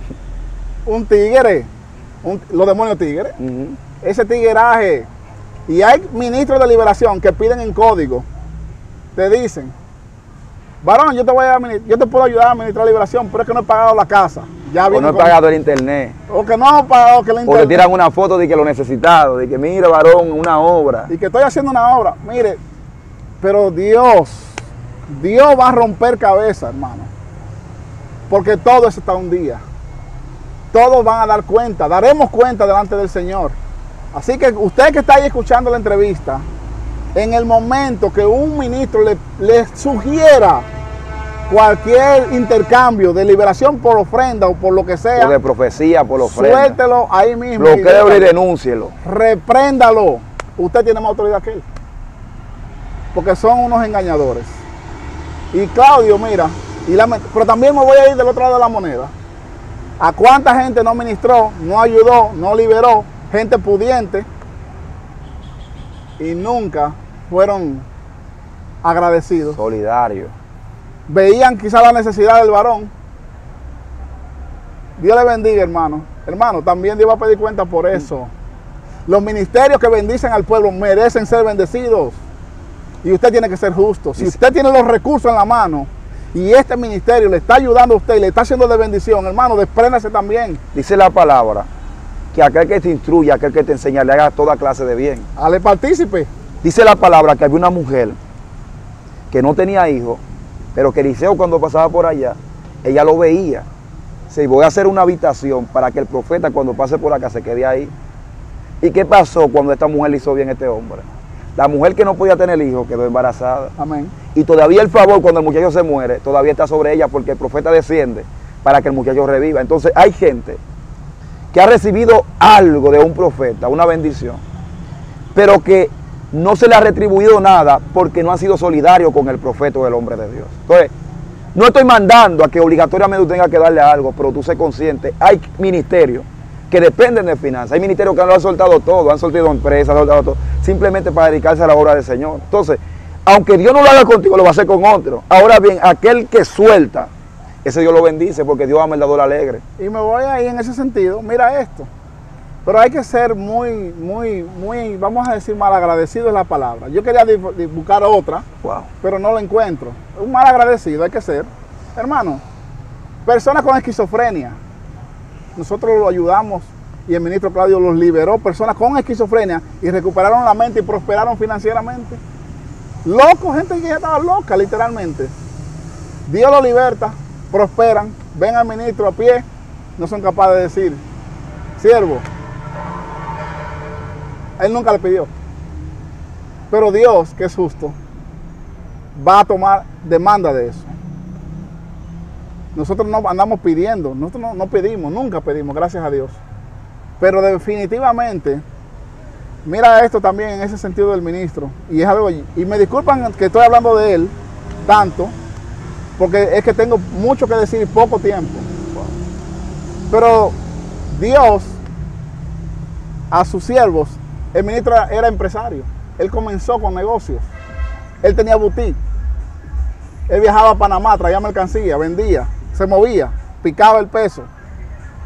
Speaker 2: un tigre. Un, los demonios tigres.
Speaker 1: Uh-huh.
Speaker 2: Ese tigueraje. Y hay ministros de liberación que piden en código. Te dicen, varón, yo te voy a yo te puedo ayudar a administrar liberación, pero es que no he pagado la casa. Ya
Speaker 1: O no he
Speaker 2: con,
Speaker 1: pagado el internet.
Speaker 2: O que no he pagado que el
Speaker 1: O
Speaker 2: internet.
Speaker 1: le tiran una foto de que lo necesitado, de que mira, varón, una obra.
Speaker 2: Y que estoy haciendo una obra. Mire, pero Dios, Dios va a romper cabeza, hermano. Porque todo eso está un día. Todos van a dar cuenta, daremos cuenta delante del Señor. Así que usted que está ahí escuchando la entrevista, en el momento que un ministro le, le sugiera cualquier intercambio de liberación por ofrenda o por lo que sea,
Speaker 1: O de profecía, por ofrenda.
Speaker 2: suéltelo ahí mismo.
Speaker 1: Bloquéelo y denúncielo.
Speaker 2: Repréndalo. Usted tiene más autoridad que él. Porque son unos engañadores. Y Claudio, mira, y la, pero también me voy a ir del otro lado de la moneda. ¿A cuánta gente no ministró, no ayudó, no liberó? Gente pudiente. Y nunca fueron agradecidos.
Speaker 1: Solidario.
Speaker 2: Veían quizá la necesidad del varón. Dios le bendiga, hermano. Hermano, también Dios va a pedir cuenta por eso. Los ministerios que bendicen al pueblo merecen ser bendecidos. Y usted tiene que ser justo. Si usted tiene los recursos en la mano y este ministerio le está ayudando a usted y le está haciendo de bendición, hermano, despréndase también.
Speaker 1: Dice la palabra que aquel que te instruye, aquel que te enseña, le haga toda clase de bien.
Speaker 2: Hale partícipe.
Speaker 1: Dice la palabra que había una mujer que no tenía hijos, pero que Eliseo cuando pasaba por allá, ella lo veía. Se voy a hacer una habitación para que el profeta cuando pase por acá se quede ahí. ¿Y qué pasó cuando esta mujer le hizo bien a este hombre? La mujer que no podía tener hijos quedó embarazada.
Speaker 2: Amén.
Speaker 1: Y todavía el favor cuando el muchacho se muere, todavía está sobre ella porque el profeta desciende para que el muchacho reviva. Entonces hay gente que ha recibido algo de un profeta, una bendición, pero que no se le ha retribuido nada porque no ha sido solidario con el profeta o el hombre de Dios. Entonces, no estoy mandando a que obligatoriamente tú tengas que darle algo, pero tú sé consciente. Hay ministerios que dependen de finanzas. Hay ministerios que no lo han soltado todo, han soltado empresas, han soltado todo, simplemente para dedicarse a la obra del Señor. Entonces, aunque Dios no lo haga contigo, lo va a hacer con otro. Ahora bien, aquel que suelta, ese Dios lo bendice porque Dios ama el dador alegre.
Speaker 2: Y me voy ahí en ese sentido. Mira esto. Pero hay que ser muy, muy, muy, vamos a decir, mal agradecido es la palabra. Yo quería buscar otra,
Speaker 1: Wow.
Speaker 2: pero no lo encuentro. Un mal agradecido hay que ser. Hermano, personas con esquizofrenia, nosotros lo ayudamos y el ministro Claudio los liberó. Personas con esquizofrenia y recuperaron la mente y prosperaron financieramente. Locos, gente que ya estaba loca, literalmente. Dios los liberta, prosperan, ven al ministro a pie, no son capaces de decir, siervo, él nunca le pidió. Pero Dios, que es justo, va a tomar demanda de eso. Nosotros no andamos pidiendo, nosotros no, no pedimos, nunca pedimos, gracias a Dios. Pero definitivamente, mira esto también en ese sentido del ministro. Y es algo, y me disculpan que estoy hablando de él tanto, porque es que tengo mucho que decir y poco tiempo. Pero Dios, a sus siervos, el ministro era empresario. Él comenzó con negocios. Él tenía boutique. Él viajaba a Panamá, traía mercancía, vendía, se movía, picaba el peso.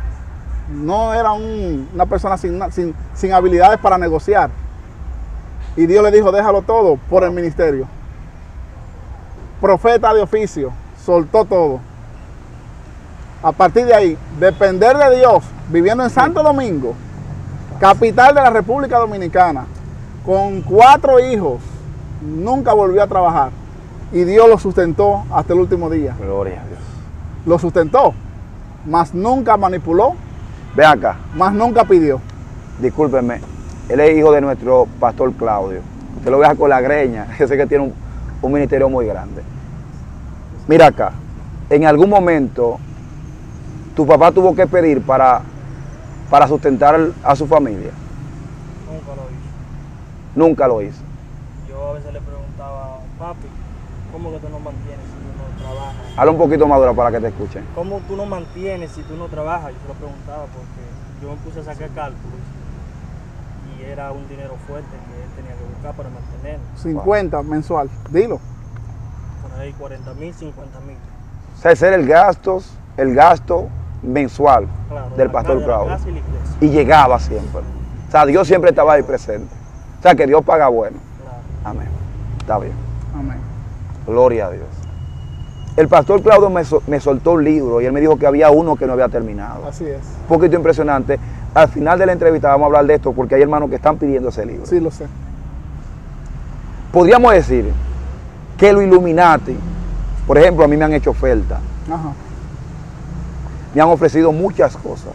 Speaker 2: no era un, una persona sin, sin, sin habilidades para negociar. Y Dios le dijo, déjalo todo por el ministerio. Profeta de oficio, soltó todo. A partir de ahí, depender de Dios, viviendo en Santo Domingo, capital de la República Dominicana, con cuatro hijos, nunca volvió a trabajar. Y Dios lo sustentó hasta el último día.
Speaker 1: Gloria a Dios.
Speaker 2: Lo sustentó, mas nunca manipuló.
Speaker 1: Ve acá.
Speaker 2: Más nunca pidió.
Speaker 1: Discúlpenme, él es hijo de nuestro pastor Claudio. Usted lo vea con la greña, yo sé que tiene un, un ministerio muy grande. Mira acá, en algún momento tu papá tuvo que pedir para, para sustentar a su familia.
Speaker 3: Nunca lo hizo.
Speaker 1: Nunca lo hizo.
Speaker 3: Yo a veces le preguntaba, papi, ¿cómo que tú no mantienes si tú no trabajas?
Speaker 1: Habla un poquito más duro para que te escuchen.
Speaker 3: ¿Cómo tú no mantienes si tú no trabajas? Yo se lo preguntaba porque yo me puse a sacar cálculos y era un dinero fuerte que él tenía que buscar para mantener.
Speaker 2: cincuenta wow. mensual, dilo.
Speaker 3: Por ahí cuarenta mil, cincuenta mil.
Speaker 1: O sea, ese era el gasto, el gasto mensual
Speaker 3: claro,
Speaker 1: del pastor Claudio.
Speaker 3: Y,
Speaker 1: y llegaba siempre. O sea, Dios siempre estaba ahí presente. O sea, que Dios paga bueno.
Speaker 3: Claro.
Speaker 1: Amén. Está bien.
Speaker 2: Amén.
Speaker 1: Gloria a Dios. El pastor Claudio me, so, me soltó un libro y él me dijo que había uno que no había terminado.
Speaker 2: Así es.
Speaker 1: Un poquito impresionante. Al final de la entrevista vamos a hablar de esto porque hay hermanos que están pidiendo ese libro.
Speaker 2: Sí, lo sé.
Speaker 1: Podríamos decir que los Illuminati, por ejemplo, a mí me han hecho oferta.
Speaker 2: Ajá.
Speaker 1: Me han ofrecido muchas cosas.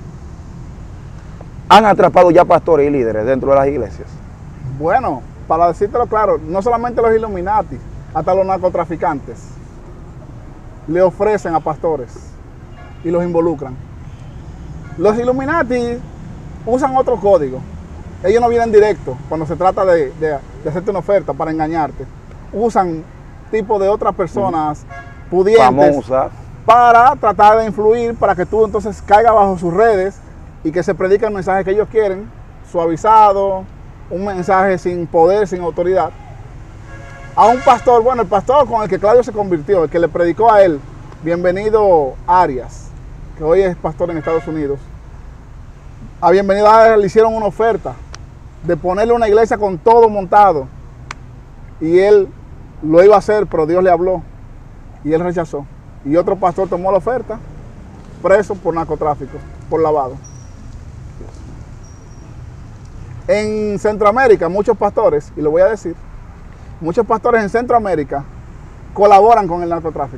Speaker 1: Han atrapado ya pastores y líderes dentro de las iglesias.
Speaker 2: Bueno, para decírtelo claro, no solamente los Illuminati, hasta los narcotraficantes le ofrecen a pastores y los involucran. Los Illuminati usan otro código. Ellos no vienen directo cuando se trata de, de, de hacerte una oferta para engañarte. Usan tipo de otras personas mm. pudientes Famosa. para tratar de influir, para que tú entonces caigas bajo sus redes y que se predique el mensaje que ellos quieren, suavizado, un mensaje sin poder, sin autoridad. A un pastor, bueno, el pastor con el que Claudio se convirtió, el que le predicó a él, Bienvenido Arias, que hoy es pastor en Estados Unidos. A Bienvenido Arias le hicieron una oferta de ponerle una iglesia con todo montado. Y él lo iba a hacer, pero Dios le habló y él rechazó. Y otro pastor tomó la oferta, preso por narcotráfico, por lavado. En Centroamérica, muchos pastores, y lo voy a decir, muchos pastores en Centroamérica colaboran con el narcotráfico.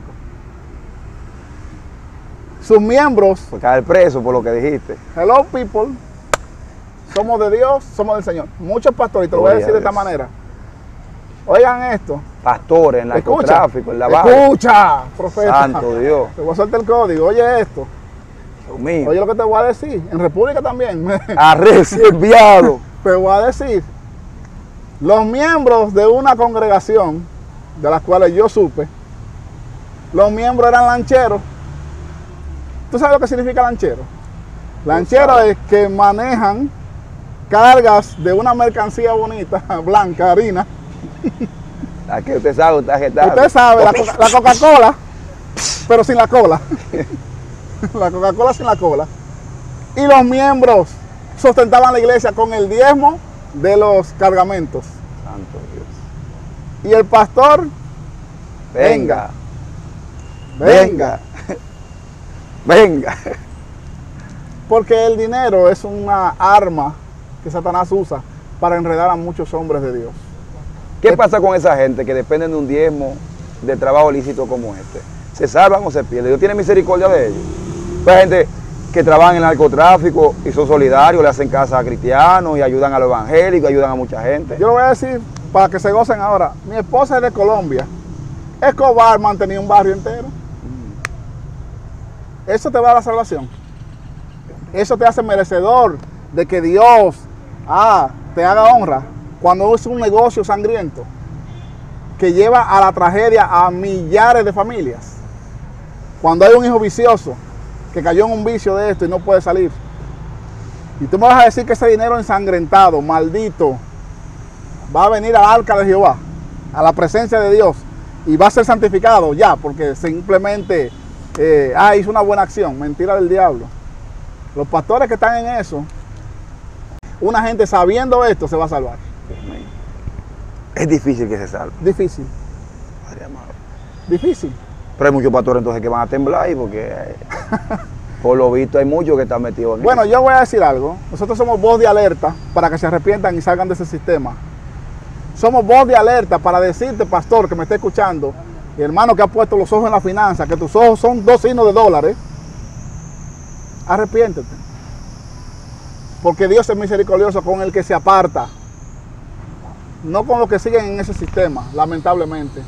Speaker 2: Sus miembros...
Speaker 1: Por caer preso por lo que dijiste.
Speaker 2: Hello people, somos de Dios, somos del Señor. Muchos pastores, y te lo voy a decir de esta manera. Oigan esto.
Speaker 1: Pastores, en narcotráfico, en lavado.
Speaker 2: Escucha, profeta.
Speaker 1: Santo Dios.
Speaker 2: Te voy a soltar el código, oye esto.
Speaker 1: Dios mío.
Speaker 2: Oye lo que te voy a decir, en República también.
Speaker 1: Arrecibiado.
Speaker 2: Te voy a decir, los miembros de una congregación, de las cuales yo supe, los miembros eran lancheros. ¿Tú sabes lo que significa lanchero? Lanchero es que manejan cargas de una mercancía bonita, blanca, harina.
Speaker 1: La que usted sabe, usted agitado.
Speaker 2: Usted sabe, la, la Coca-Cola, pero sin la cola. La Coca-Cola sin la cola. Y los miembros sustentaban la iglesia con el diezmo de los cargamentos.
Speaker 1: Santo Dios.
Speaker 2: Y el pastor,
Speaker 1: venga,
Speaker 2: venga,
Speaker 1: venga, venga.
Speaker 2: Porque el dinero es una arma que Satanás usa para enredar a muchos hombres de Dios.
Speaker 1: ¿Qué pasa con esa gente que dependen de un diezmo de trabajo ilícito como este? ¿Se salvan o se pierden? ¿Dios tiene misericordia de ellos? Hay gente que trabajan en el narcotráfico y son solidarios, le hacen casa a cristianos y ayudan a los evangélicos, ayudan a mucha gente.
Speaker 2: Yo lo voy a decir para que se gocen ahora. Mi esposa es de Colombia. Escobar mantenía un barrio entero. Eso te va a la salvación. Eso te hace merecedor de que Dios ah, te haga honra. Cuando es un negocio sangriento que lleva a la tragedia a millares de familias. Cuando hay un hijo vicioso que cayó en un vicio de esto y no puede salir. Y tú me vas a decir que ese dinero ensangrentado, maldito, va a venir al arca de Jehová, a la presencia de Dios, y va a ser santificado ya, porque simplemente eh, ah, hizo una buena acción. Mentira del diablo. Los pastores que están en eso, una gente sabiendo esto se va a salvar.
Speaker 1: Es difícil que se salve.
Speaker 2: Difícil.
Speaker 1: Padre amado.
Speaker 2: Difícil.
Speaker 1: Pero hay muchos pastores entonces que van a temblar ahí porque eh, por lo visto hay muchos que están metidos en
Speaker 2: Bueno,
Speaker 1: eso.
Speaker 2: yo voy a decir algo. Nosotros somos voz de alerta para que se arrepientan y salgan de ese sistema. Somos voz de alerta para decirte, pastor, que me está escuchando, y hermano que ha puesto los ojos en la finanza, que tus ojos son dos signos de dólares. Arrepiéntete. Porque Dios es misericordioso con el que se aparta. No con los que siguen en ese sistema, lamentablemente.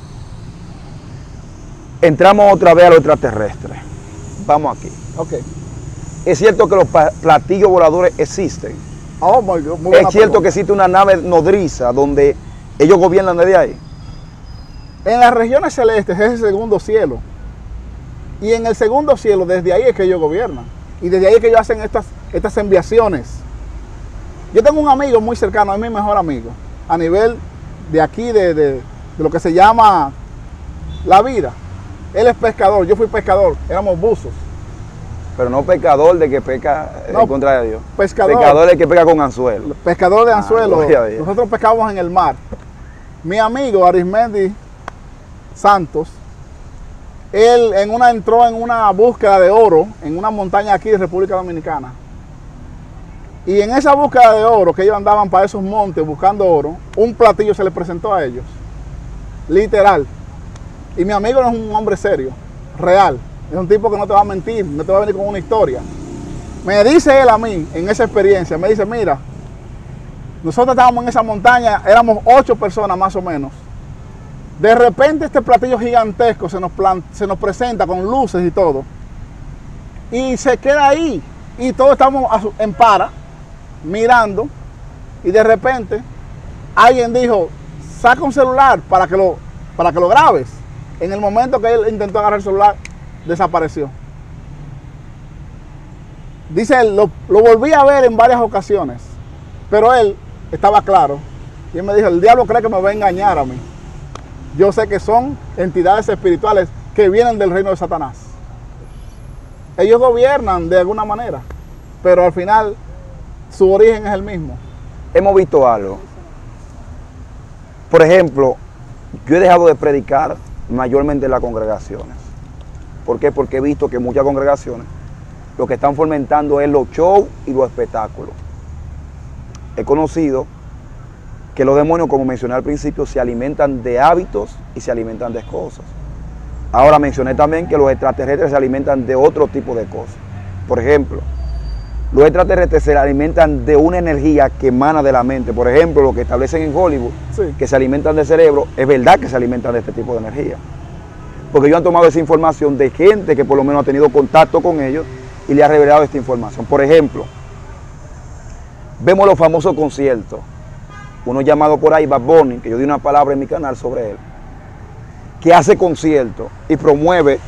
Speaker 1: Entramos otra vez a lo extraterrestre. Vamos aquí.
Speaker 2: Ok.
Speaker 1: Es cierto que los pa- platillos voladores existen.
Speaker 2: Oh, muy, muy
Speaker 1: Es
Speaker 2: buena
Speaker 1: cierto
Speaker 2: pregunta.
Speaker 1: que existe una nave nodriza donde ellos gobiernan desde ahí.
Speaker 2: En las regiones celestes es el segundo cielo. Y en el segundo cielo, desde ahí es que ellos gobiernan. Y desde ahí es que ellos hacen estas, estas enviaciones. Yo tengo un amigo muy cercano, es mi mejor amigo, a nivel de aquí, de, de, de lo que se llama la vida. Él es pescador, yo fui pescador, éramos buzos.
Speaker 1: Pero no pecador de que peca eh,
Speaker 2: No,
Speaker 1: en contra de Dios.
Speaker 2: pescador.
Speaker 1: Pecador es el que peca con anzuelo.
Speaker 2: Pescador de
Speaker 1: Ah,
Speaker 2: anzuelo.
Speaker 1: gloria a Dios.
Speaker 2: Nosotros pescábamos en el mar. Mi amigo Arismendi Santos, él en una entró en una búsqueda de oro en una montaña aquí de República Dominicana. Y en esa búsqueda de oro, que ellos andaban para esos montes buscando oro, un platillo se les presentó a ellos. Literal. Y mi amigo no es un hombre serio, real. Es un tipo que no te va a mentir, no te va a venir con una historia. Me dice él a mí, en esa experiencia, me dice, mira, nosotros estábamos en esa montaña, éramos ocho personas más o menos. De repente este platillo gigantesco se nos, plan- se nos presenta con luces y todo. Y se queda ahí. Y todos estamos a su- en para, mirando. Y de repente alguien dijo, saca un celular para que lo, para que lo grabes. En el momento que él intentó agarrar el celular, desapareció. Dice él, lo, lo volví a ver en varias ocasiones. Pero él estaba claro. Y él me dijo, el diablo cree que me va a engañar a mí. Yo sé que son entidades espirituales que vienen del reino de Satanás. Ellos gobiernan de alguna manera, pero al final su origen es el mismo.
Speaker 1: Hemos visto algo. Por ejemplo, yo he dejado de predicar mayormente en las congregaciones. ¿Por qué? Porque he visto que muchas congregaciones lo que están fomentando es los shows y los espectáculos. He conocido que los demonios, como mencioné al principio, se alimentan de hábitos y se alimentan de cosas. Ahora mencioné también que los extraterrestres se alimentan de otro tipo de cosas. Por ejemplo, los extraterrestres se alimentan de una energía que emana de la mente. Por ejemplo, lo que establecen en Hollywood,
Speaker 2: Sí.
Speaker 1: que se alimentan del cerebro, es verdad que se alimentan de este tipo de energía. Porque ellos han tomado esa información de gente que por lo menos ha tenido contacto con ellos y le ha revelado esta información. Por ejemplo, vemos los famosos conciertos. Uno llamado por ahí Bad Bunny, que yo di una palabra en mi canal sobre él, que hace conciertos y promueve.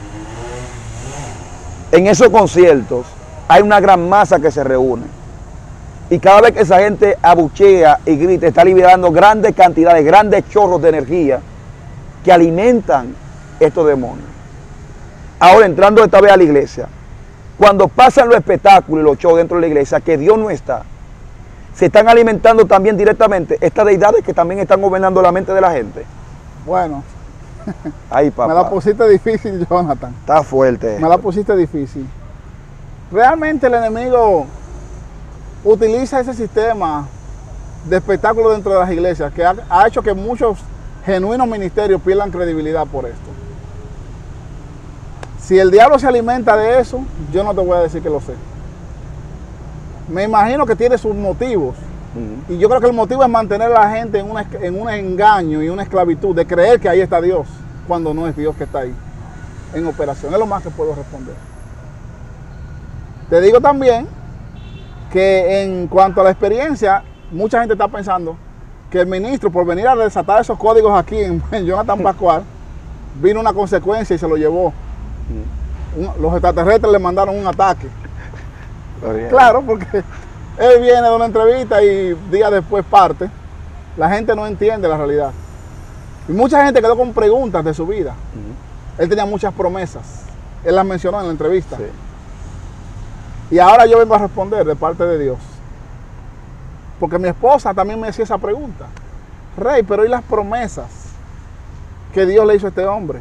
Speaker 1: En esos conciertos hay una gran masa que se reúne. Y cada vez que esa gente abuchea y grita, está liberando grandes cantidades, grandes chorros de energía que alimentan estos demonios. Ahora, entrando esta vez a la iglesia, cuando pasan los espectáculos y los shows dentro de la iglesia, que Dios no está, se están alimentando también directamente estas deidades que también están gobernando la mente de la gente.
Speaker 2: Bueno,
Speaker 1: Ay, papá.
Speaker 2: me la pusiste difícil, Jonathan.
Speaker 1: Está fuerte.
Speaker 2: Me la pusiste difícil. Realmente el enemigo utiliza ese sistema de espectáculo dentro de las iglesias que ha, ha hecho que muchos genuinos ministerios pierdan credibilidad por esto. Si el diablo se alimenta de eso, yo no te voy a decir que lo sé. Me imagino que tiene sus motivos.
Speaker 1: Uh-huh.
Speaker 2: Y yo creo que el motivo es mantener a la gente en, una, en un engaño y una esclavitud, de creer que ahí está Dios, cuando no es Dios que está ahí, en operación. Es lo más que puedo responder. Te digo también que en cuanto a la experiencia, mucha gente está pensando que el ministro, por venir a desatar esos códigos aquí en, en Jonathan Pascual, vino una consecuencia y se lo llevó.
Speaker 1: Uh-huh.
Speaker 2: Un, los extraterrestres le mandaron un ataque.
Speaker 1: Gloria.
Speaker 2: Claro, porque él viene de una entrevista y días después parte. La gente no entiende la realidad. Y mucha gente quedó con preguntas de su vida.
Speaker 1: Uh-huh.
Speaker 2: Él tenía muchas promesas. Él las mencionó en la entrevista.
Speaker 1: Sí.
Speaker 2: Y ahora yo vengo a responder de parte de Dios. Porque mi esposa también me hacía esa pregunta. Rey, pero ¿y las promesas que Dios le hizo a este hombre?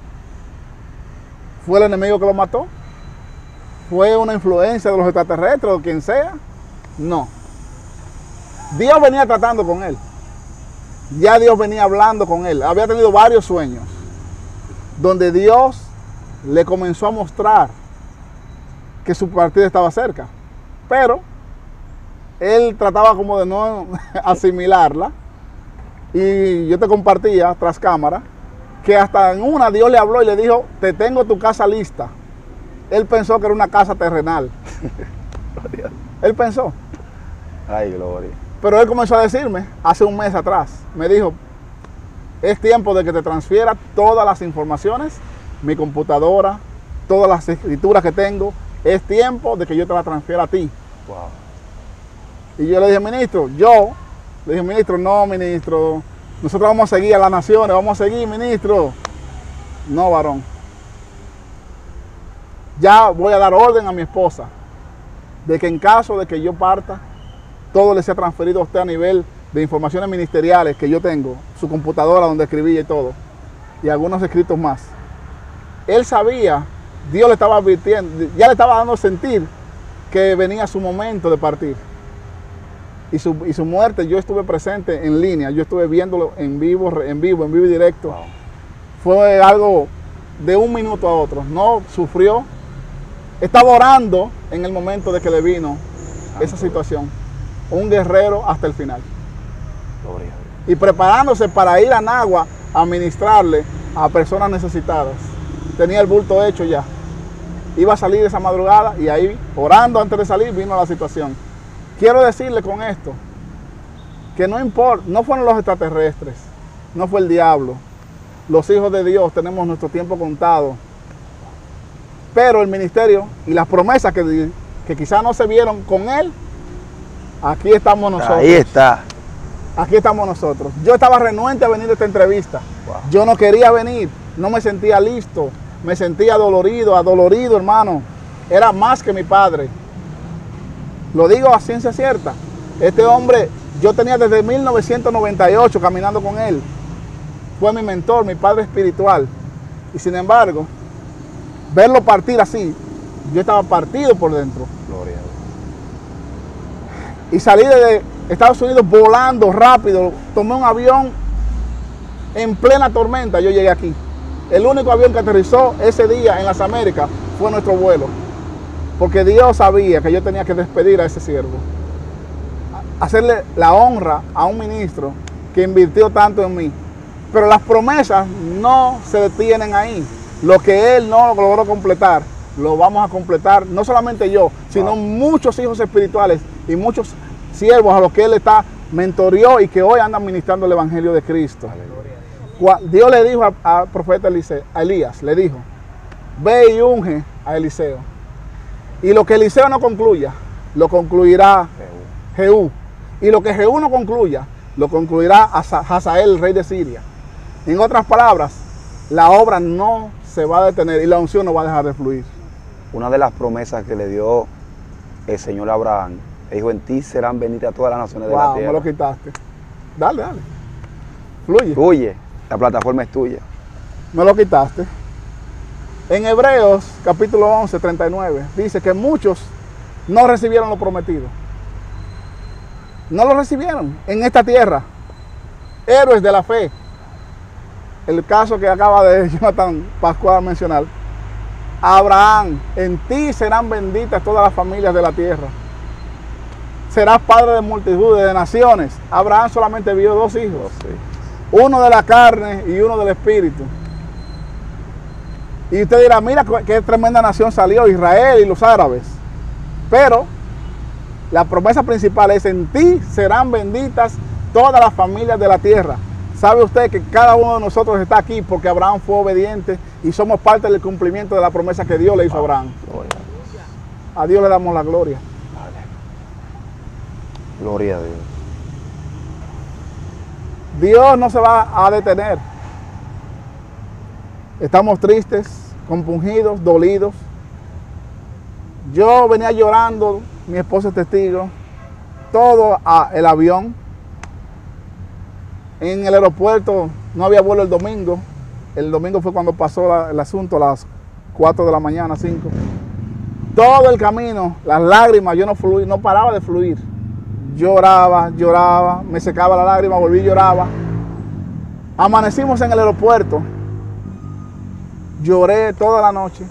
Speaker 2: ¿Fue el enemigo que lo mató? ¿Fue una influencia de los extraterrestres o de quien sea? No. Dios venía tratando con él. Ya Dios venía hablando con él. Había tenido varios sueños donde Dios le comenzó a mostrar que su partida estaba cerca. Pero él trataba como de no asimilarla. Y yo te compartía tras cámara que hasta en una Dios le habló y le dijo, te tengo tu casa lista. Él pensó que era una casa terrenal. Él pensó.
Speaker 1: Ay, gloria.
Speaker 2: Pero él comenzó a decirme, hace un mes atrás, me dijo, es tiempo de que te transfiera todas las informaciones, mi computadora, todas las escrituras que tengo, es tiempo de que yo te las transfiera a ti. Wow. Y yo le dije, ministro, yo, le dije, ministro, no, ministro, nosotros vamos a seguir a las naciones, vamos a seguir, ministro. No, varón. Ya voy a dar orden a mi esposa de que en caso de que yo parta, todo le sea transferido a usted a nivel de informaciones ministeriales que yo tengo, su computadora donde escribía y todo, y algunos escritos más. Él sabía, Dios le estaba advirtiendo, ya le estaba dando a sentir que venía su momento de partir. Y su, y su muerte, yo estuve presente en línea, yo estuve viéndolo en vivo, en vivo, en vivo y directo. Wow. Fue algo de un minuto a otro, no sufrió. Estaba orando en el momento de que le vino Santo esa situación. Un guerrero hasta el final. Gloria. Y preparándose para ir a Nagua a ministrarle a personas necesitadas. Tenía el bulto hecho ya. Iba a salir esa madrugada y ahí, orando antes de salir, vino la situación. Quiero decirle con esto, que no importa, no fueron los extraterrestres, no fue el diablo. Los hijos de Dios tenemos nuestro tiempo contado. Pero el ministerio y las promesas que, que quizás no se vieron con él, aquí estamos nosotros.
Speaker 1: Ahí está.
Speaker 2: Aquí estamos nosotros. Yo estaba renuente a venir a esta entrevista. Wow. Yo no quería venir, no me sentía listo, me sentía dolorido, adolorido, hermano. Era más que mi padre. Lo digo a ciencia cierta. Este hombre, yo tenía desde mil novecientos noventa y ocho caminando con él. Fue mi mentor, mi padre espiritual. Y sin embargo, verlo partir así, yo estaba partido por dentro. Gloria. Y salí de Estados Unidos volando rápido. Tomé un avión en plena tormenta. Yo llegué aquí. El único avión que aterrizó ese día en las Américas fue nuestro vuelo. Porque Dios sabía que yo tenía que despedir a ese siervo. Hacerle la honra a un ministro que invirtió tanto en mí. Pero las promesas no se detienen ahí. Lo que él no logró completar, lo vamos a completar, no solamente yo, sino wow. muchos hijos espirituales y muchos siervos a los que él está mentoreó y que hoy andan ministrando el evangelio de Cristo. Aleluya. Dios le dijo al profeta Eliseo, a Elías, le dijo, ve y unge a Eliseo. Y lo que Eliseo no concluya, lo concluirá Jehú. Y lo que Jehú no concluya, lo concluirá Hazael, rey de Siria. En otras palabras, la obra no se va a detener y la unción no va a dejar de fluir.
Speaker 1: Una de las promesas que le dio el Señor a Abraham, dijo, en ti serán benditas todas las naciones wow, de la tierra.
Speaker 2: Me lo quitaste. Dale, dale. Fluye.
Speaker 1: Fluye. La plataforma es tuya.
Speaker 2: Me lo quitaste. En Hebreos, capítulo once, treinta y nueve, dice que muchos no recibieron lo prometido. No lo recibieron en esta tierra. Héroes de la fe. El caso que acaba de Jonathan Pascual mencionar. Abraham, en ti serán benditas todas las familias de la tierra. Serás padre de multitudes de naciones. Abraham solamente vio dos hijos. Sí. Uno de la carne y uno del espíritu. Y usted dirá, mira qué tremenda nación salió, Israel y los árabes. Pero la promesa principal es, en ti serán benditas todas las familias de la tierra. ¿Sabe usted que cada uno de nosotros está aquí porque Abraham fue obediente y somos parte del cumplimiento de la promesa que Dios le hizo a Abraham? A Dios le damos la gloria.
Speaker 1: Gloria a Dios.
Speaker 2: Dios no se va a detener. Estamos tristes, compungidos, dolidos. Yo venía llorando, mi esposa es testigo, todo a, el avión. En el aeropuerto no había vuelo el domingo. El domingo fue cuando pasó la, el asunto a las cuatro de la mañana, cinco. Todo el camino, las lágrimas, yo no fluí, no paraba de fluir. Lloraba, lloraba, me secaba la lágrima, volví y lloraba. Amanecimos en el aeropuerto. Lloré toda la noche.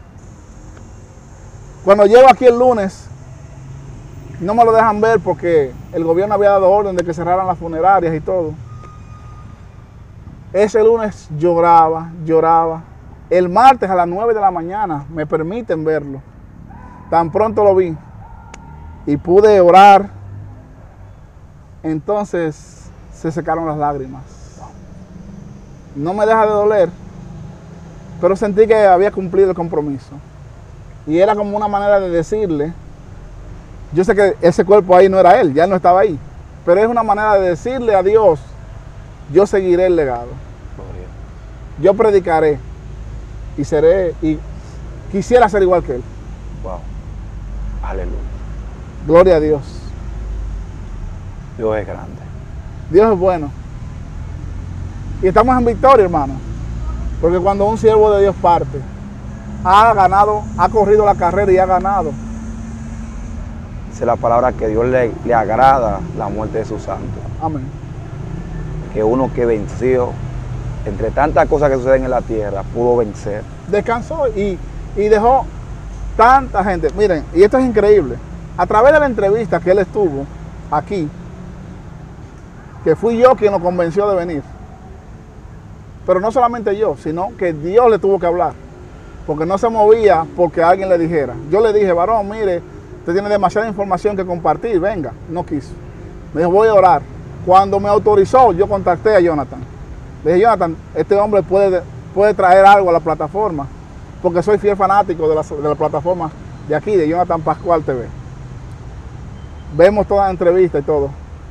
Speaker 2: Cuando llego aquí el lunes, no me lo dejan ver porque el gobierno había dado orden de que cerraran las funerarias y todo. Ese lunes lloraba, lloraba. El martes a las nueve de la mañana me permiten verlo. Tan pronto lo vi y pude orar, entonces se secaron las lágrimas. No me deja de doler, pero sentí que había cumplido el compromiso. Y era como una manera de decirle, yo sé que ese cuerpo ahí no era él, ya él no estaba ahí, pero es una manera de decirle a Dios, yo seguiré el legado. Yo predicaré y seré, y quisiera ser igual que él.
Speaker 1: Wow. Aleluya.
Speaker 2: Gloria a Dios.
Speaker 1: Dios es grande.
Speaker 2: Dios es bueno. Y estamos en victoria, hermano. Porque cuando un siervo de Dios parte, ha ganado, ha corrido la carrera y ha ganado.
Speaker 1: Esa es la palabra que Dios le, le agrada la muerte de sus santos.
Speaker 2: Amén.
Speaker 1: Que uno que venció, entre tantas cosas que suceden en la tierra, pudo vencer.
Speaker 2: Descansó y, y dejó tanta gente. Miren, y esto es increíble. A través de la entrevista que él estuvo aquí, que fui yo quien lo convenció de venir. Pero no solamente yo, sino que Dios le tuvo que hablar. Porque no se movía porque alguien le dijera. Yo le dije, varón, mire, usted tiene demasiada información que compartir, venga. No quiso. Me dijo, voy a orar. Cuando me autorizó, yo contacté a Jonathan. Le dije, Jonathan, este hombre puede, puede traer algo a la plataforma. Porque soy fiel fanático de la, de la plataforma de aquí, de Jonathan Pascual T V. Vemos toda la entrevista y todo.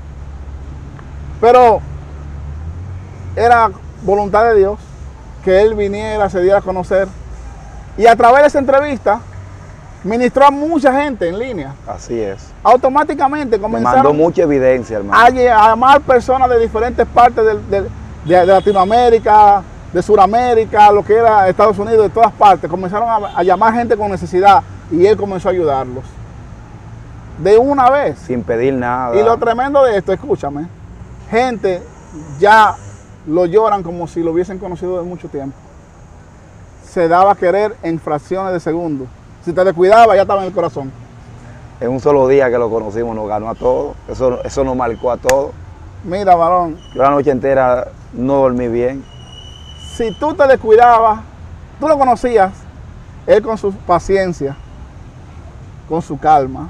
Speaker 2: Pero era voluntad de Dios que él viniera, se diera a conocer. Y a través de esa entrevista, ministró a mucha gente en línea.
Speaker 1: Así es.
Speaker 2: Automáticamente
Speaker 1: Me
Speaker 2: comenzaron
Speaker 1: mandó mucha evidencia, hermano.
Speaker 2: a, lle- a llamar personas de diferentes partes del- del- de, de Latinoamérica, de Sudamérica, lo que era Estados Unidos, de todas partes. Comenzaron a, a llamar gente con necesidad y él comenzó a ayudarlos. De una vez.
Speaker 1: Sin pedir nada.
Speaker 2: Y lo tremendo de esto, escúchame, gente ya lo lloran como si lo hubiesen conocido de mucho tiempo. Se daba a querer en fracciones de segundos. Si te descuidaba, ya estaba en el corazón.
Speaker 1: En un solo día que lo conocimos nos ganó a todos. Eso, eso nos marcó a todos.
Speaker 2: Mira, varón,
Speaker 1: Yo la noche entera no dormí bien.
Speaker 2: si tú te descuidabas, tú lo conocías, él con su paciencia, con su calma,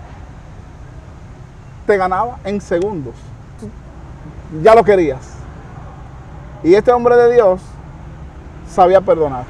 Speaker 2: te ganaba en segundos. Tú ya lo querías. Y este hombre de Dios sabía perdonar.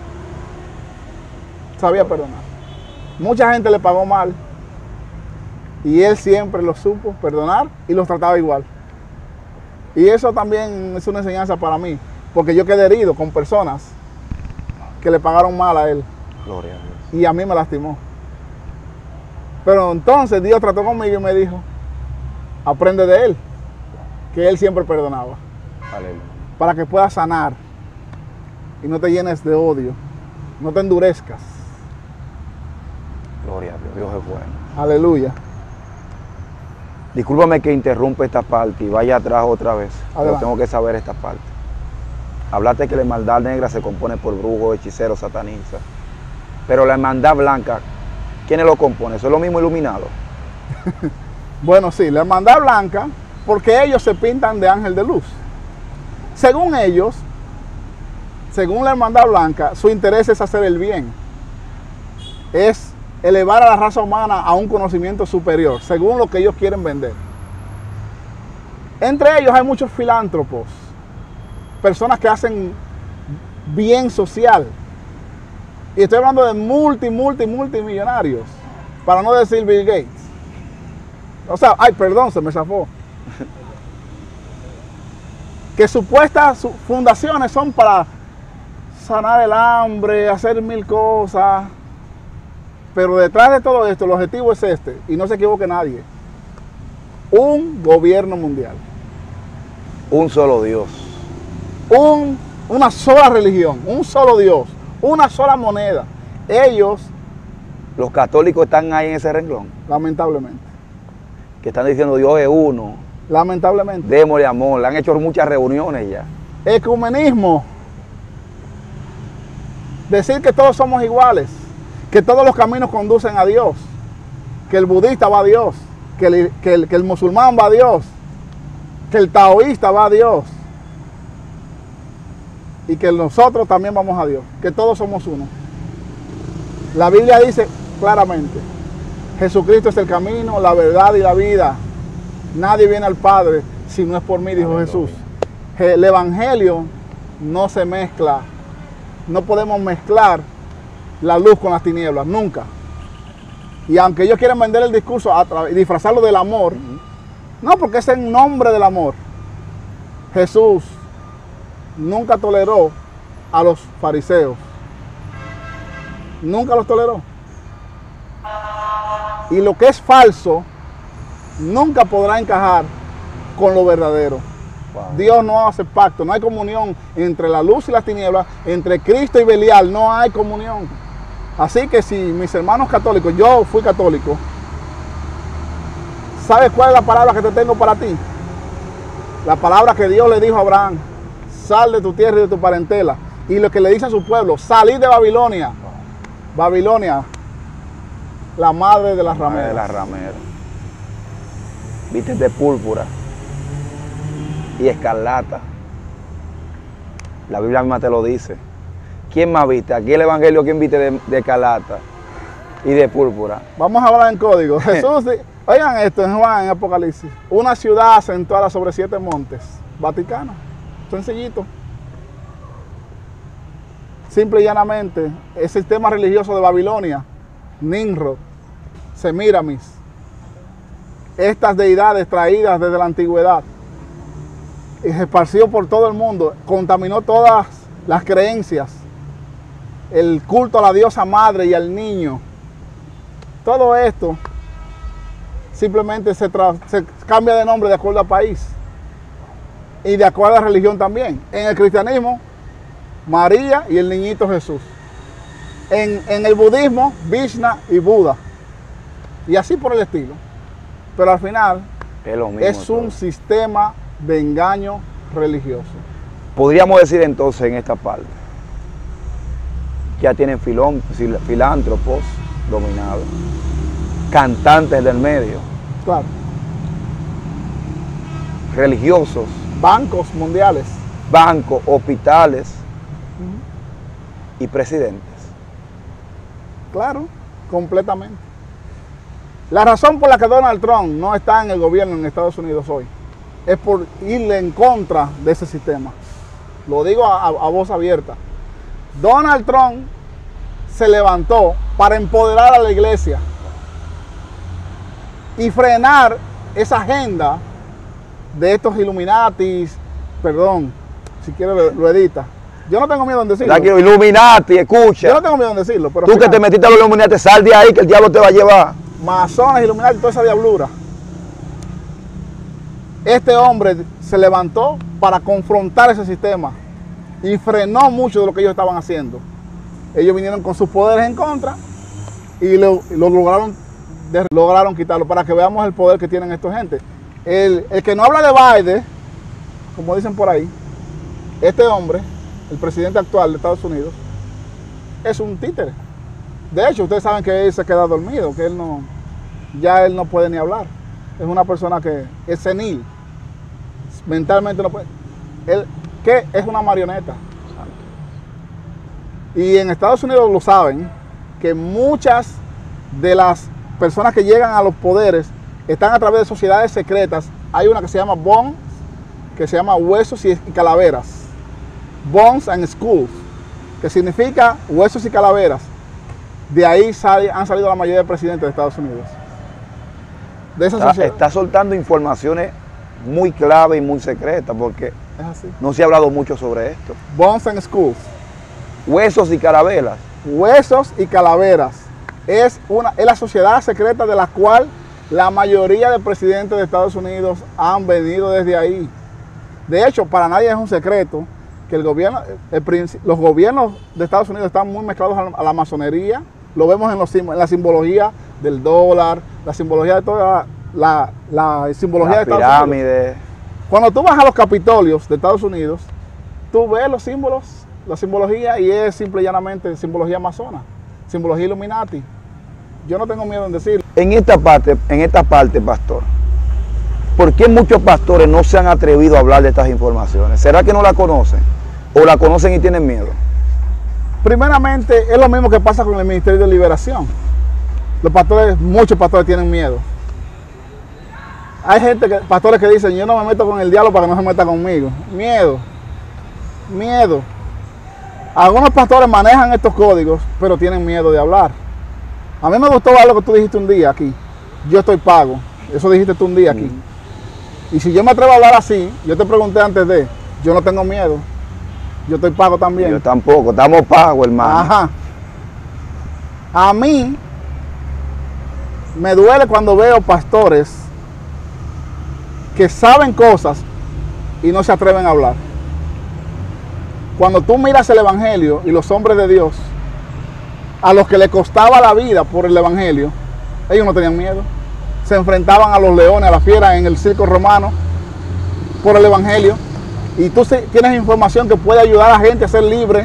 Speaker 2: Sabía perdonar. Mucha gente le pagó mal y él siempre lo supo perdonar y los trataba igual. Y eso también es una enseñanza para mí, porque yo quedé herido con personas que le pagaron mal a él
Speaker 1: Gloria a Dios.
Speaker 2: y a mí me lastimó. Pero entonces Dios trató conmigo y me dijo, aprende de él, que él siempre perdonaba,
Speaker 1: Aleluya.
Speaker 2: para que puedas sanar y no te llenes de odio, no te endurezcas.
Speaker 1: Gloria a Dios. Dios es bueno.
Speaker 2: Aleluya.
Speaker 1: Discúlpame que interrumpa esta parte y vaya atrás otra vez. Pero
Speaker 2: Adelante.
Speaker 1: tengo que saber esta parte. Hablaste que la hermandad negra se compone por brujos, hechiceros, satanistas. Pero la hermandad blanca, ¿quiénes lo componen? ¿Son los mismos iluminados?
Speaker 2: Bueno, sí, la hermandad blanca, porque ellos se pintan de ángel de luz. Según ellos, según la hermandad blanca, su interés es hacer el bien. Es elevar a la raza humana a un conocimiento superior, según lo que ellos quieren vender. Entre ellos hay muchos filántropos, personas que hacen bien social. Y estoy hablando de multi, multi, multimillonarios, para no decir Bill Gates. O sea, ay, perdón, se me zafó. Que supuestas su- fundaciones son para sanar el hambre, hacer mil cosas. Pero detrás de todo esto, el objetivo es este, y no se equivoque nadie. Un gobierno mundial.
Speaker 1: Un solo Dios.
Speaker 2: Un, una sola religión, un solo Dios, una sola moneda. Ellos,
Speaker 1: Los católicos están ahí en ese renglón,
Speaker 2: lamentablemente,
Speaker 1: que están diciendo Dios es uno,
Speaker 2: lamentablemente.
Speaker 1: démosle amor. Le han hecho muchas reuniones ya.
Speaker 2: Ecumenismo. Decir que todos somos iguales, que todos los caminos conducen a Dios, que el budista va a Dios, que el, que el, que el musulmán va a Dios, que el taoísta va a Dios y que nosotros también vamos a Dios, que todos somos uno. La Biblia dice claramente, Jesucristo es el camino, la verdad y la vida. Nadie viene al Padre si no es por mí, dijo Jesús. El Evangelio no se mezcla, no podemos mezclar la luz con las tinieblas, nunca. Y aunque ellos quieren vender el discurso y disfrazarlo del amor, uh-huh. no, porque es en nombre del amor. Jesús nunca toleró a los fariseos. Nunca los toleró. Y lo que es falso nunca podrá encajar con lo verdadero. Wow. Dios no hace pacto, no hay comunión entre la luz y las tinieblas, entre Cristo y Belial, no hay comunión. Así que si mis hermanos católicos, yo fui católico, ¿sabes cuál es la palabra que te tengo para ti? La palabra que Dios le dijo a Abraham, sal de tu tierra y de tu parentela. Y lo que le dice a su pueblo, salid de Babilonia. Babilonia, la madre de las
Speaker 1: la madre
Speaker 2: rameras.
Speaker 1: de las rameras. Viste de púrpura y escarlata. La Biblia misma te lo dice. ¿Quién más viste? Aquí el Evangelio, ¿quién viste de, de escarlata y de púrpura?
Speaker 2: Vamos a hablar en código. Jesús, oigan esto en Juan, en Apocalipsis. Una ciudad asentada sobre siete montes. Vaticano. Sencillito. Simple y llanamente, el sistema religioso de Babilonia, Nimrod, Semiramis, estas deidades traídas desde la antigüedad, y se esparció por todo el mundo, contaminó todas las creencias, el culto a la diosa madre y al niño. Todo esto simplemente se, se cambia de nombre de acuerdo al país y de acuerdo a la religión también. En el cristianismo, María y el niñito Jesús. En, en el budismo, Vishnu y Buda. Y así por el estilo. Pero al final
Speaker 1: es, lo mismo,
Speaker 2: es un todo. sistema de engaño religioso.
Speaker 1: Podríamos decir entonces en esta parte, ya tienen filón, filántropos dominados, cantantes del medio,
Speaker 2: claro,
Speaker 1: religiosos,
Speaker 2: bancos mundiales,
Speaker 1: bancos, hospitales y presidentes.
Speaker 2: Claro, completamente. La razón por la que Donald Trump no está en el gobierno en Estados Unidos hoy es por irle en contra de ese sistema. Lo digo a, a, a voz abierta. Donald Trump se levantó para empoderar a la iglesia y frenar esa agenda de estos Illuminatis, perdón, si quiere lo, lo edita. Yo no tengo miedo en decirlo.
Speaker 1: Quiero Illuminati, escucha.
Speaker 2: Yo no tengo miedo en decirlo. Pero
Speaker 1: tú
Speaker 2: final,
Speaker 1: que te metiste a los Illuminati, sal de ahí que el diablo te va a llevar.
Speaker 2: Masones, Illuminati, toda esa diablura. Este hombre se levantó para confrontar ese sistema y frenó mucho de lo que ellos estaban haciendo. Ellos vinieron con sus poderes en contra y lo, lo lograron, de, lograron quitarlo para que veamos el poder que tienen esta gente. El, el que no habla de Biden, como dicen por ahí, este hombre, el presidente actual de Estados Unidos, es un títere. De hecho, ustedes saben que él se queda dormido, que él no, ya él no puede ni hablar. Es una persona que es senil, mentalmente no puede. Él, ¿qué? Es una marioneta. Y en Estados Unidos lo saben, que muchas de las personas que llegan a los poderes están a través de sociedades secretas. Hay una que se llama Bones, que se llama Huesos y Calaveras. Bones and Skulls, que significa huesos y calaveras. De ahí sale, han salido la mayoría de presidentes de Estados Unidos. De esa
Speaker 1: está,
Speaker 2: sociedad.
Speaker 1: Está soltando informaciones muy clave y muy secretas, porque
Speaker 2: es así.
Speaker 1: No se ha hablado mucho sobre esto.
Speaker 2: Bones and Skulls.
Speaker 1: Huesos y calaveras.
Speaker 2: Huesos y calaveras. es, una, es la sociedad secreta de la cual la mayoría de presidentes de Estados Unidos han venido desde ahí. De hecho, para nadie es un secreto que el gobierno, el, los gobiernos de Estados Unidos están muy mezclados a la, a la masonería. Lo vemos en, los, en la simbología del dólar, la simbología de toda la, la, la simbología
Speaker 1: la
Speaker 2: de Estados
Speaker 1: pirámide.
Speaker 2: Unidos. Cuando tú vas a los capitolios de Estados Unidos, tú ves los símbolos, la simbología, y es simple y llanamente simbología masona, simbología Illuminati. Yo no tengo miedo en decirlo.
Speaker 1: En esta parte, en esta parte, pastor, ¿por qué muchos pastores no se han atrevido a hablar de estas informaciones? ¿Será que no la conocen? ¿O la conocen y tienen miedo?
Speaker 2: Primeramente, es lo mismo que pasa con el Ministerio de Liberación. Los pastores, muchos pastores tienen miedo. Hay gente, que, pastores que dicen, yo no me meto con el diablo para que no se meta conmigo. Miedo, miedo. Algunos pastores manejan estos códigos, pero tienen miedo de hablar. A mí me gustó algo que tú dijiste un día aquí. Yo estoy pago. Eso dijiste tú un día aquí. Mm. Y si yo me atrevo a hablar así, yo te pregunté antes de, yo no tengo miedo. Yo estoy pago también.
Speaker 1: Yo tampoco, estamos pagos, hermano.
Speaker 2: Ajá. A mí me duele cuando veo pastores que saben cosas y no se atreven a hablar. Cuando tú miras el Evangelio y los hombres de Dios, a los que le costaba la vida por el Evangelio, ellos no tenían miedo. Se enfrentaban a los leones, a la fiera en el circo romano por el Evangelio. Y tú tienes información que puede ayudar a la gente a ser libre.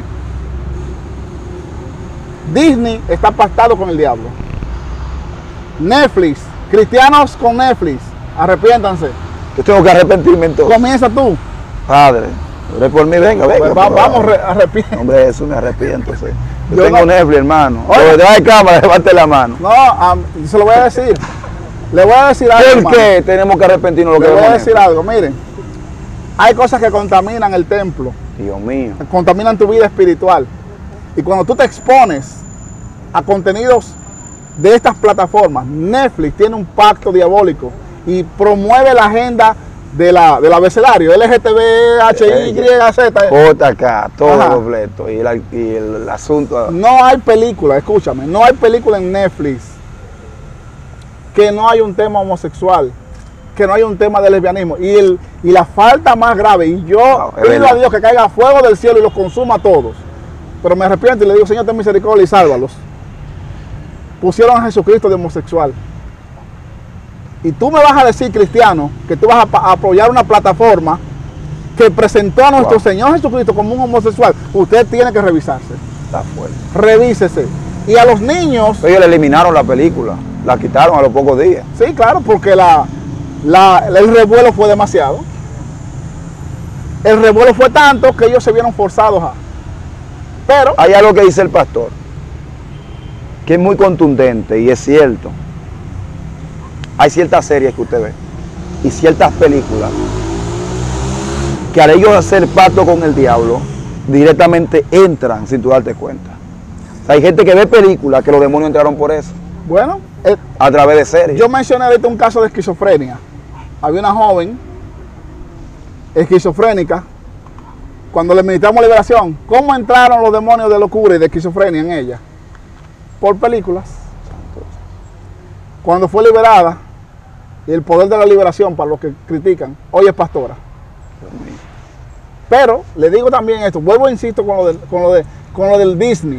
Speaker 2: Disney está pactado con el diablo. Netflix, cristianos con Netflix, arrepiéntanse.
Speaker 1: Yo tengo que arrepentirme entonces.
Speaker 2: Comienza tú.
Speaker 1: Padre, ore por mí, venga, venga.
Speaker 2: Pues va, vamos, arrepiéntate.
Speaker 1: Hombre, eso me arrepiento, sí. Yo, Yo tengo
Speaker 2: no,
Speaker 1: Netflix, hermano.
Speaker 2: Oye,
Speaker 1: de cámara, levante la mano.
Speaker 2: No, um, se lo voy a decir. Le voy a decir algo.
Speaker 1: ¿Por qué tenemos que arrepentirnos? Lo
Speaker 2: Le
Speaker 1: que
Speaker 2: voy a
Speaker 1: Netflix?
Speaker 2: decir algo, miren. Hay cosas que contaminan el templo.
Speaker 1: Dios mío.
Speaker 2: Contaminan tu vida espiritual. Y cuando tú te expones a contenidos de estas plataformas, Netflix tiene un pacto diabólico y promueve la agenda de la, del abecedario, L G T B, H I, Y, Z.
Speaker 1: J K, todo
Speaker 2: Ajá.
Speaker 1: completo. Y el, y el asunto.
Speaker 2: No hay película, escúchame, no hay película en Netflix que no hay un tema homosexual, que no hay un tema de lesbianismo. Y, el, y la falta más grave, y yo
Speaker 1: No, es
Speaker 2: pido
Speaker 1: verdad.
Speaker 2: a Dios que caiga fuego del cielo y los consuma a todos. Pero me arrepiento y le digo, Señor, ten misericordia y sálvalos. Pusieron a Jesucristo de homosexual. Y tú me vas a decir, cristiano, que tú vas a, a apoyar una plataforma que presentó a nuestro
Speaker 1: Wow.
Speaker 2: Señor Jesucristo como un homosexual. Usted tiene que revisarse.
Speaker 1: Está fuerte.
Speaker 2: Revísese. Y a los niños...
Speaker 1: Ellos le eliminaron la película. La quitaron a los pocos días.
Speaker 2: Sí, claro, porque la, la, el revuelo fue demasiado. El revuelo fue tanto que ellos se vieron forzados a... Pero...
Speaker 1: Hay algo que dice el pastor, que es muy contundente y es cierto. Hay ciertas series que usted ve y ciertas películas que al ellos hacer pacto con el diablo, directamente entran sin tú darte cuenta. O sea, hay gente que ve películas que los demonios entraron por eso,
Speaker 2: Bueno, eh,
Speaker 1: a través de series.
Speaker 2: yo mencioné ahorita un caso de esquizofrenia. Había una joven esquizofrénica. Cuando le ministramos liberación, ¿cómo entraron los demonios de locura y de esquizofrenia en ella? Por películas. Cuando fue liberada, y el poder de la liberación para los que critican, hoy es pastora. Pero le digo también esto, vuelvo e insisto con lo, de, con lo, de, con lo del Disney.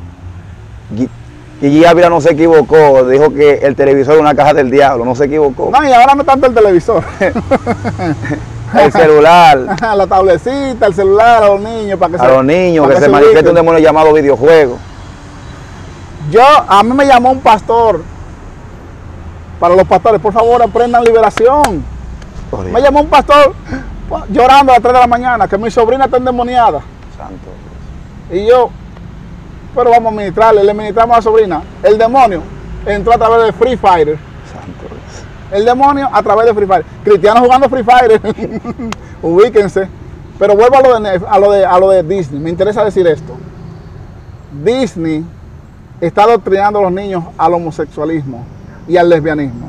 Speaker 1: Gigi Ávila no se equivocó, dijo que el televisor es una caja del diablo, no se equivocó.
Speaker 2: No, y ahora no tanto el televisor.
Speaker 1: El celular,
Speaker 2: La tablecita, el celular a los niños para que
Speaker 1: a
Speaker 2: se,
Speaker 1: los niños,
Speaker 2: para
Speaker 1: que se
Speaker 2: se
Speaker 1: manifiesta
Speaker 2: ubiquen.
Speaker 1: un demonio llamado videojuego.
Speaker 2: Yo, a mí me llamó un pastor, para los pastores, por favor aprendan liberación. Me llamó un pastor llorando a las tres de la mañana, que mi sobrina está endemoniada.
Speaker 1: Santo
Speaker 2: Y yo, pero vamos a ministrarle, le ministramos a la sobrina. El demonio entró a través de Free Fire.
Speaker 1: Dios, santo Dios.
Speaker 2: El demonio a través de Free Fire. Cristianos jugando Free Fire. Ubíquense. Pero vuelvo a lo, de, a, lo de, a lo de Disney. Me interesa decir esto. Disney está adoctrinando a los niños al homosexualismo y al lesbianismo.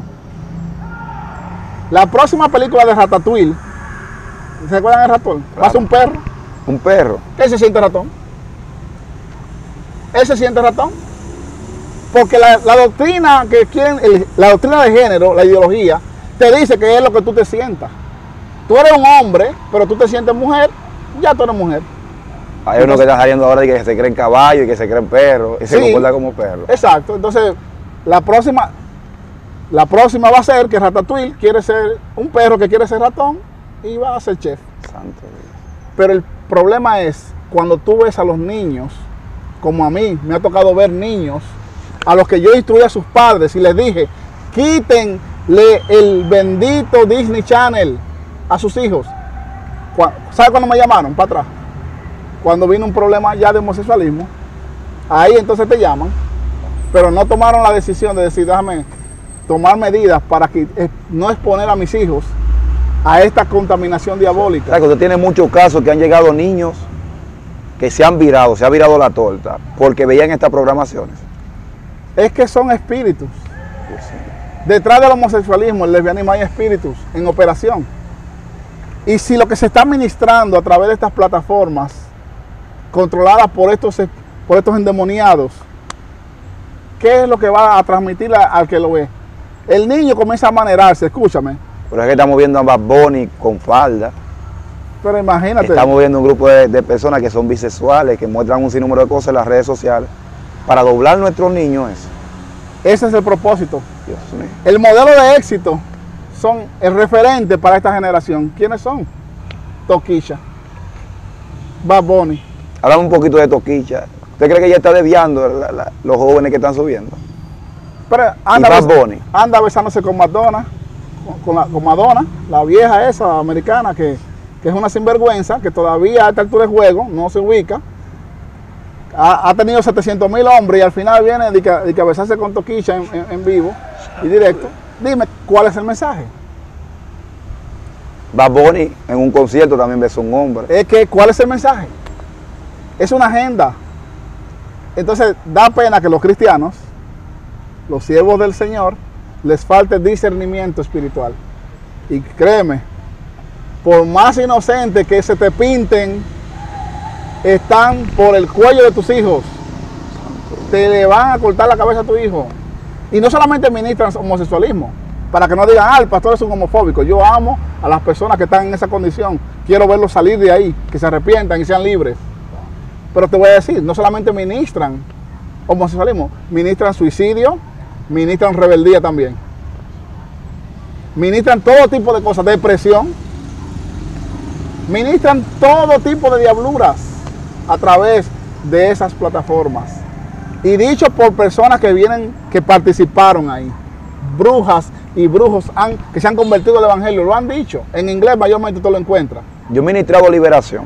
Speaker 2: La próxima película de Ratatouille, ¿se acuerdan del ratón?
Speaker 1: Claro.
Speaker 2: Pasa un perro.
Speaker 1: Un perro.
Speaker 2: ¿Qué se siente ratón? ¿Él se siente ratón? Porque la, la doctrina que quieren, el, la doctrina de género, la ideología, te dice que es lo que tú te sientas. Tú eres un hombre, pero tú te sientes mujer, ya tú eres mujer.
Speaker 1: Hay uno que está saliendo ahora de que se creen caballo y que se creen perro y se
Speaker 2: Sí.
Speaker 1: comporta como perro.
Speaker 2: Exacto. Entonces, la próxima, la próxima va a ser que Ratatouille quiere ser un perro que quiere ser ratón y va a ser chef.
Speaker 1: Santo Dios.
Speaker 2: Pero el problema es cuando tú ves a los niños, como a mí, me ha tocado ver niños a los que yo instruí a sus padres y les dije, quítenle el bendito Disney Channel a sus hijos. ¿Sabe cuándo me llamaron? Para atrás. Cuando vino un problema ya de homosexualismo, ahí entonces te llaman, pero no tomaron la decisión de decir, déjame tomar medidas para que, eh, no exponer a mis hijos a esta contaminación diabólica.
Speaker 1: O sea, que usted tiene muchos casos que han llegado niños que se han virado, se ha virado la torta, porque veían estas programaciones.
Speaker 2: Es que son espíritus.
Speaker 1: Dios mío.
Speaker 2: Detrás del homosexualismo, el lesbianismo, hay espíritus en operación. Y si lo que se está ministrando a través de estas plataformas, controladas por estos, por estos endemoniados, ¿qué es lo que va a transmitir a, al que lo ve? El niño comienza a manerarse, escúchame.
Speaker 1: Pero es que estamos viendo a Bad Bunny con falda.
Speaker 2: Pero imagínate.
Speaker 1: Estamos viendo un grupo de, de personas que son bisexuales, que muestran un sinnúmero de cosas en las redes sociales. Para doblar nuestros niños eso.
Speaker 2: Ese es el propósito.
Speaker 1: Dios mío.
Speaker 2: El modelo de éxito son el referente para esta generación. ¿Quiénes son? Toquilla, Bad Bunny.
Speaker 1: Hablamos un poquito de Toquicha. ¿Usted cree que ella está desviando la, la, los jóvenes que están subiendo?
Speaker 2: Pero anda,
Speaker 1: ¿Y Bad
Speaker 2: bes-
Speaker 1: Bunny?
Speaker 2: anda besándose con Madonna, con, con, la, con Madonna, la vieja esa americana que, que es una sinvergüenza, que todavía a esta altura de juego no se ubica. Ha, ha tenido setecientos mil hombres y al final viene de que, de que a besarse con Toquicha en, en, en vivo y directo. Dime, ¿cuál es el mensaje?
Speaker 1: Bad Bunny en un concierto también besó a un hombre.
Speaker 2: Es que, ¿cuál es el mensaje? Es una agenda. Entonces, da pena que los cristianos, los siervos del Señor, les falte discernimiento espiritual. Y créeme, por más inocente que se te pinten, están por el cuello de tus hijos. Te le van a cortar la cabeza a tu hijo. Y no solamente ministran homosexualismo, para que no digan, ah, el pastor es un homofóbico. Yo amo a las personas que están en esa condición. Quiero verlos salir de ahí, que se arrepientan y sean libres. Pero te voy a decir, no solamente ministran homosexualismo, ministran suicidio, ministran rebeldía también. Ministran todo tipo de cosas, depresión. Ministran todo tipo de diabluras a través de esas plataformas. Y dicho por personas que vienen, que participaron ahí. Brujas y brujos han, que se han convertido al evangelio, lo han dicho. En inglés mayormente tú lo encuentras.
Speaker 1: Yo he ministrado liberación.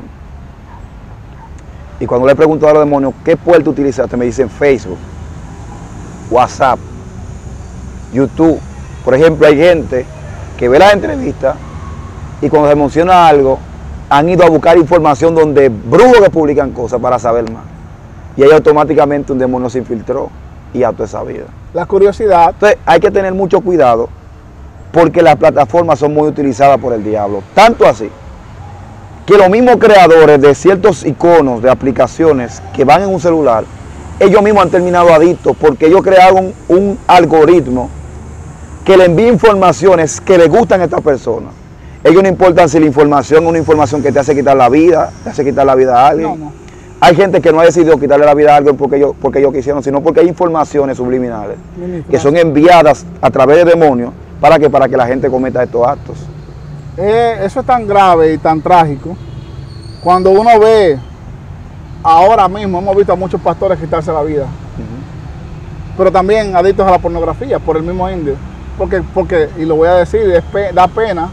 Speaker 1: Y cuando le pregunto a los demonios, ¿qué puerta utilizaste? Me dicen Facebook, WhatsApp, YouTube. Por ejemplo, hay gente que ve las entrevistas y cuando se menciona algo, han ido a buscar información donde brujos que publican cosas para saber más. Y ahí automáticamente un demonio se infiltró y ató esa vida.
Speaker 2: La curiosidad.
Speaker 1: Entonces hay que tener mucho cuidado porque las plataformas son muy utilizadas por el diablo. Tanto así que los mismos creadores de ciertos iconos de aplicaciones que van en un celular, ellos mismos han terminado adictos porque ellos crearon un algoritmo que le envía informaciones que le gustan a estas personas. Ellos no importan si la información es una información que te hace quitar la vida, te hace quitar la vida a alguien.
Speaker 2: No, no.
Speaker 1: Hay gente que no ha decidido quitarle la vida a alguien porque ellos, porque ellos quisieron, sino porque hay informaciones subliminales que son enviadas a través de demonios para que, para que la gente cometa estos actos.
Speaker 2: Eh, eso es tan grave y tan trágico. Cuando uno ve, ahora mismo hemos visto a muchos pastores quitarse la vida. Uh-huh. Pero también adictos a la pornografía por el mismo indio. Porque, porque y lo voy a decir, es pe, da pena.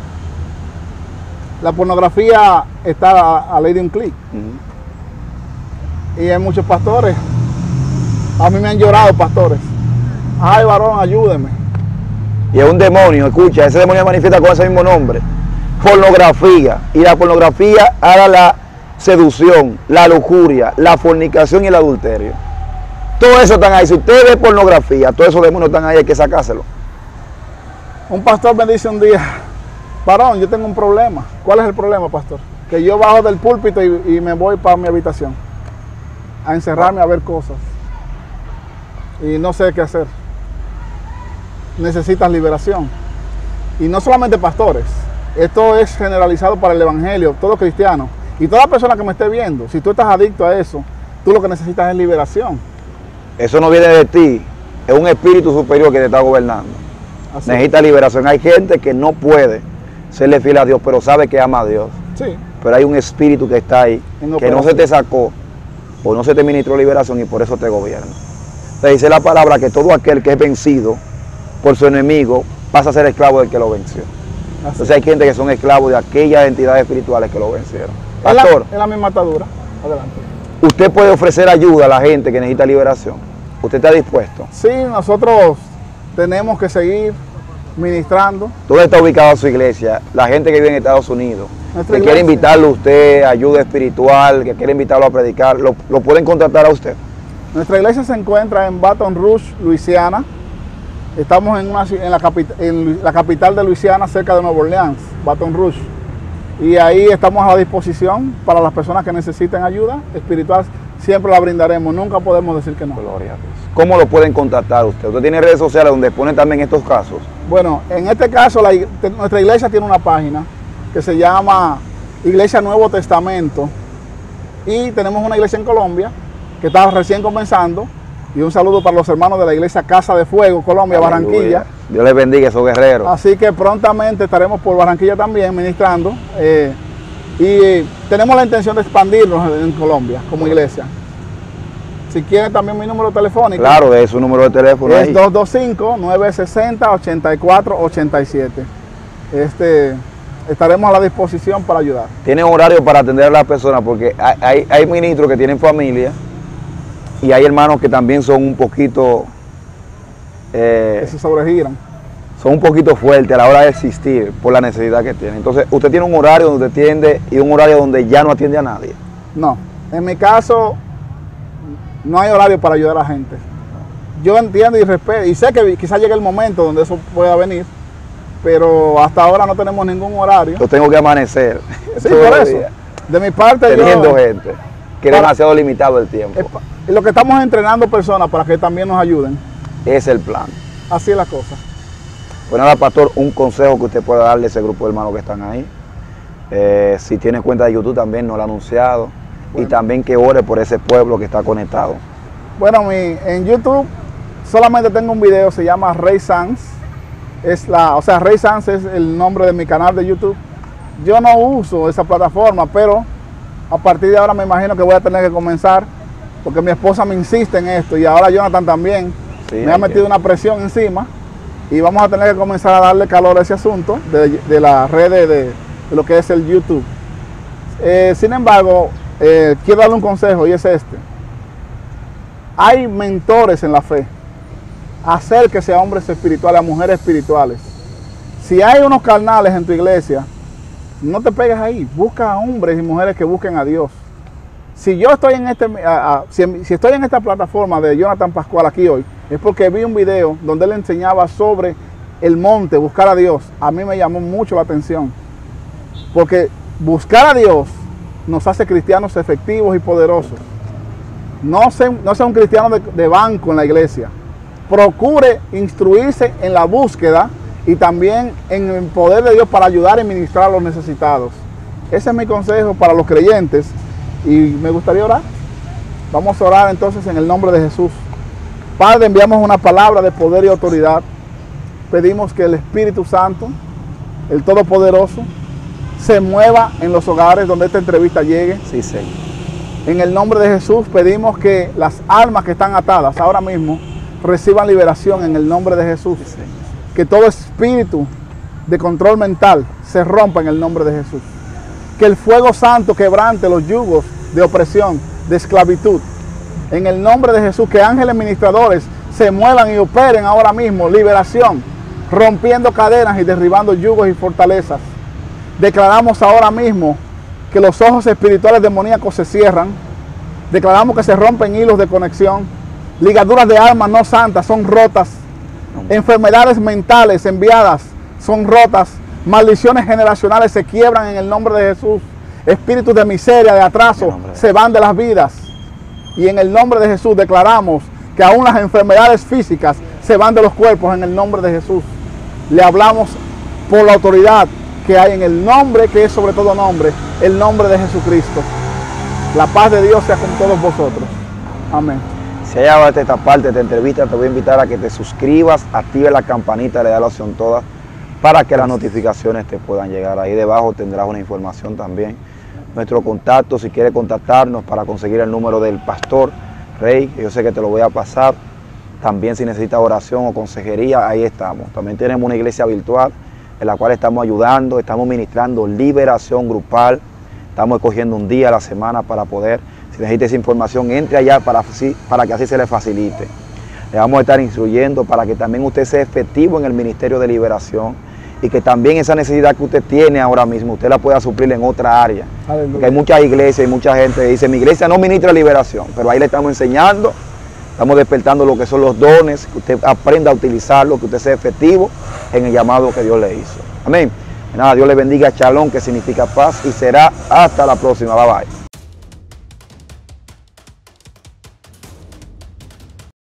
Speaker 2: La pornografía está a, a ley de un clic. Uh-huh. Y hay muchos pastores. A mí me han llorado pastores. Ay, varón, ayúdeme.
Speaker 1: Y es un demonio, escucha, ese demonio manifiesta con ese mismo nombre. Pornografía. Y la pornografía hará la seducción, la lujuria, la fornicación y el adulterio. Todo eso están ahí. Si usted ve pornografía, todos esos demonios están ahí, hay que sacárselo.
Speaker 2: Un pastor me dice un día, varón, yo tengo un problema. ¿Cuál es el problema, pastor? Que yo bajo del púlpito y, y me voy para mi habitación a encerrarme a ver cosas. y no sé qué hacer. Necesitas liberación. Y no solamente pastores, esto es generalizado para el evangelio, todo cristiano. Y toda persona que me esté viendo, si tú estás adicto a eso, tú lo que necesitas es liberación.
Speaker 1: Eso no viene de ti, es un espíritu superior que te está gobernando.
Speaker 2: Así
Speaker 1: Necesita
Speaker 2: es.
Speaker 1: liberación. Hay gente que no puede serle fiel a Dios, pero sabe que ama a Dios.
Speaker 2: Sí.
Speaker 1: Pero hay un espíritu que está ahí,
Speaker 2: En
Speaker 1: que no
Speaker 2: operación.
Speaker 1: se te sacó, o no se te ministró liberación y por eso te gobierna. Te dice la palabra que todo aquel que es vencido por su enemigo pasa a ser esclavo del que lo venció.
Speaker 2: Así
Speaker 1: Entonces hay gente que son esclavos de aquellas entidades espirituales que lo vencieron.
Speaker 2: es. La,
Speaker 1: Pastor,
Speaker 2: es la misma atadura. Adelante.
Speaker 1: usted puede ofrecer ayuda a la gente que necesita liberación. ¿Usted está dispuesto?
Speaker 2: Sí, nosotros tenemos que seguir ministrando.
Speaker 1: ¿Dónde está ubicada su iglesia? La gente que vive en Estados Unidos,
Speaker 2: Nuestra
Speaker 1: que quiere
Speaker 2: iglesia.
Speaker 1: invitarlo a usted, ayuda espiritual, que quiere invitarlo a predicar, ¿lo, lo pueden contratar a usted?
Speaker 2: Nuestra iglesia se encuentra en Baton Rouge, Luisiana. Estamos en, una, en, la, capi- en la capital de Luisiana, cerca de Nueva Orleans, Baton Rouge. Y ahí estamos a la disposición para las personas que necesiten ayuda espiritual. Siempre la brindaremos, nunca podemos decir que no.
Speaker 1: Gloria a Dios. ¿Cómo lo pueden contactar usted? ¿Usted tiene redes sociales donde ponen también estos casos?
Speaker 2: Bueno, en este caso la ig- te- nuestra iglesia tiene una página que se llama Iglesia Nuevo Testamento. Y tenemos una iglesia en Colombia que está recién comenzando. Y un saludo para los hermanos de la iglesia Casa de Fuego, Colombia,
Speaker 1: Aleluya.
Speaker 2: Barranquilla.
Speaker 1: Dios les bendiga a esos guerreros.
Speaker 2: Así que prontamente estaremos por Barranquilla también ministrando. eh, y tenemos la intención de expandirnos en Colombia como iglesia. Si quieren también mi número telefónico.
Speaker 1: Claro, de su número de teléfono
Speaker 2: Es
Speaker 1: ahí.
Speaker 2: dos dos cinco, nueve seis cero, ocho cuatro ocho siete. Este, estaremos a la disposición para ayudar.
Speaker 1: Tienen horario para atender a las personas porque hay, hay, hay ministros que tienen familia y hay hermanos que también son un poquito eh,
Speaker 2: Que se sobregiran.
Speaker 1: son un poquito fuertes a la hora de existir por la necesidad que tienen. Entonces, usted tiene un horario donde atiende y un horario donde ya no atiende a nadie.
Speaker 2: No, en mi caso no hay horario para ayudar a la gente. Yo entiendo y respeto, y sé que quizás llegue el momento donde eso pueda venir, pero hasta ahora no tenemos ningún horario.
Speaker 1: Yo tengo que amanecer.
Speaker 2: Sí,
Speaker 1: todo
Speaker 2: por
Speaker 1: el
Speaker 2: eso.
Speaker 1: día,
Speaker 2: De mi parte,
Speaker 1: teniendo
Speaker 2: yo,
Speaker 1: gente, que es
Speaker 2: Para-
Speaker 1: demasiado limitado el tiempo.
Speaker 2: es pa- lo que estamos entrenando personas para que también nos ayuden.
Speaker 1: Ese es el plan.
Speaker 2: Así es la cosa.
Speaker 1: Pues nada, pastor, un consejo que usted pueda darle a ese grupo de hermanos que están ahí. Eh, si tiene cuenta de YouTube también nos lo ha anunciado. Y
Speaker 2: Bueno.
Speaker 1: también que ore por ese pueblo que está conectado.
Speaker 2: Bueno, mi, en YouTube solamente tengo un video, se llama Rey Sanz. Es la, o sea, Rey Sanz es el nombre de mi canal de YouTube. Yo no uso esa plataforma, pero a partir de ahora me imagino que voy a tener que comenzar, porque mi esposa me insiste en esto y ahora Jonathan también
Speaker 1: Sí,
Speaker 2: me ha
Speaker 1: hay
Speaker 2: metido
Speaker 1: que-
Speaker 2: una presión encima y vamos a tener que comenzar a darle calor a ese asunto de, de la red de, de lo que es el YouTube. Eh, sin embargo, eh, quiero darle un consejo y es este. Hay mentores en la fe. Acérquese a hombres espirituales, a mujeres espirituales. Si hay unos carnales en tu iglesia, no te pegues ahí. Busca a hombres y mujeres que busquen a Dios. Si yo estoy en este, a- a- si, si estoy en esta plataforma de Jonathan Pascual aquí hoy, es porque vi un video donde él enseñaba sobre el monte, buscar a Dios. A mí me llamó mucho la atención. Porque buscar a Dios nos hace cristianos efectivos y poderosos. No sea, no sea un cristiano de, de banco en la iglesia. Procure instruirse en la búsqueda y también en el poder de Dios para ayudar y ministrar a los necesitados. Ese es mi consejo para los creyentes y me gustaría orar. Vamos a orar entonces en el nombre de Jesús. Padre, enviamos una palabra de poder y autoridad. Pedimos que el Espíritu Santo, el Todopoderoso, se mueva en los hogares donde esta entrevista llegue.
Speaker 1: Sí, Señor.
Speaker 2: En el nombre de Jesús pedimos que las almas que están atadas ahora mismo reciban liberación en el nombre de Jesús.
Speaker 1: Sí, Señor.
Speaker 2: Que todo espíritu de control mental se rompa en el nombre de Jesús. Que el fuego santo quebrante los yugos de opresión, de esclavitud. En el nombre de Jesús, que ángeles ministradores se muevan y operen ahora mismo liberación, rompiendo cadenas y derribando yugos y fortalezas. Declaramos ahora mismo que los ojos espirituales demoníacos se cierran. Declaramos que se rompen hilos de conexión. Ligaduras de almas no santas son rotas. Enfermedades mentales enviadas son rotas. Maldiciones generacionales se quiebran en el nombre de Jesús. Espíritus de miseria, de atraso, se van de las vidas. Y en el nombre de Jesús declaramos que aún las enfermedades físicas se van de los cuerpos en el nombre de Jesús. Le hablamos por la autoridad que hay en el nombre, que es sobre todo nombre, el nombre de Jesucristo. La paz de Dios sea con todos vosotros. Amén.
Speaker 1: Si hay algo de esta parte de esta entrevista, te voy a invitar a que te suscribas, active la campanita, le da la opción todas, para que las notificaciones te puedan llegar. Ahí debajo tendrás una información también. Nuestro contacto, si quieres contactarnos para conseguir el número del pastor Rey, que yo sé que te lo voy a pasar. También si necesitas oración o consejería, ahí estamos. También tenemos una iglesia virtual en la cual estamos ayudando, estamos ministrando liberación grupal. Estamos escogiendo un día a la semana para poder, si necesita esa información, entre allá para, para que así se le facilite. Le vamos a estar instruyendo para que también usted sea efectivo en el ministerio de liberación y que también esa necesidad que usted tiene ahora mismo, usted la pueda suplir en otra área. Aleluya. Porque hay muchas iglesias y mucha gente que dice, mi iglesia no ministra liberación, pero ahí le estamos enseñando, estamos despertando lo que son los dones, que usted aprenda a utilizarlo, que usted sea efectivo en el llamado que Dios le hizo. Amén. Nada, Dios le bendiga, shalom, que significa paz, y será hasta la próxima. Bye bye.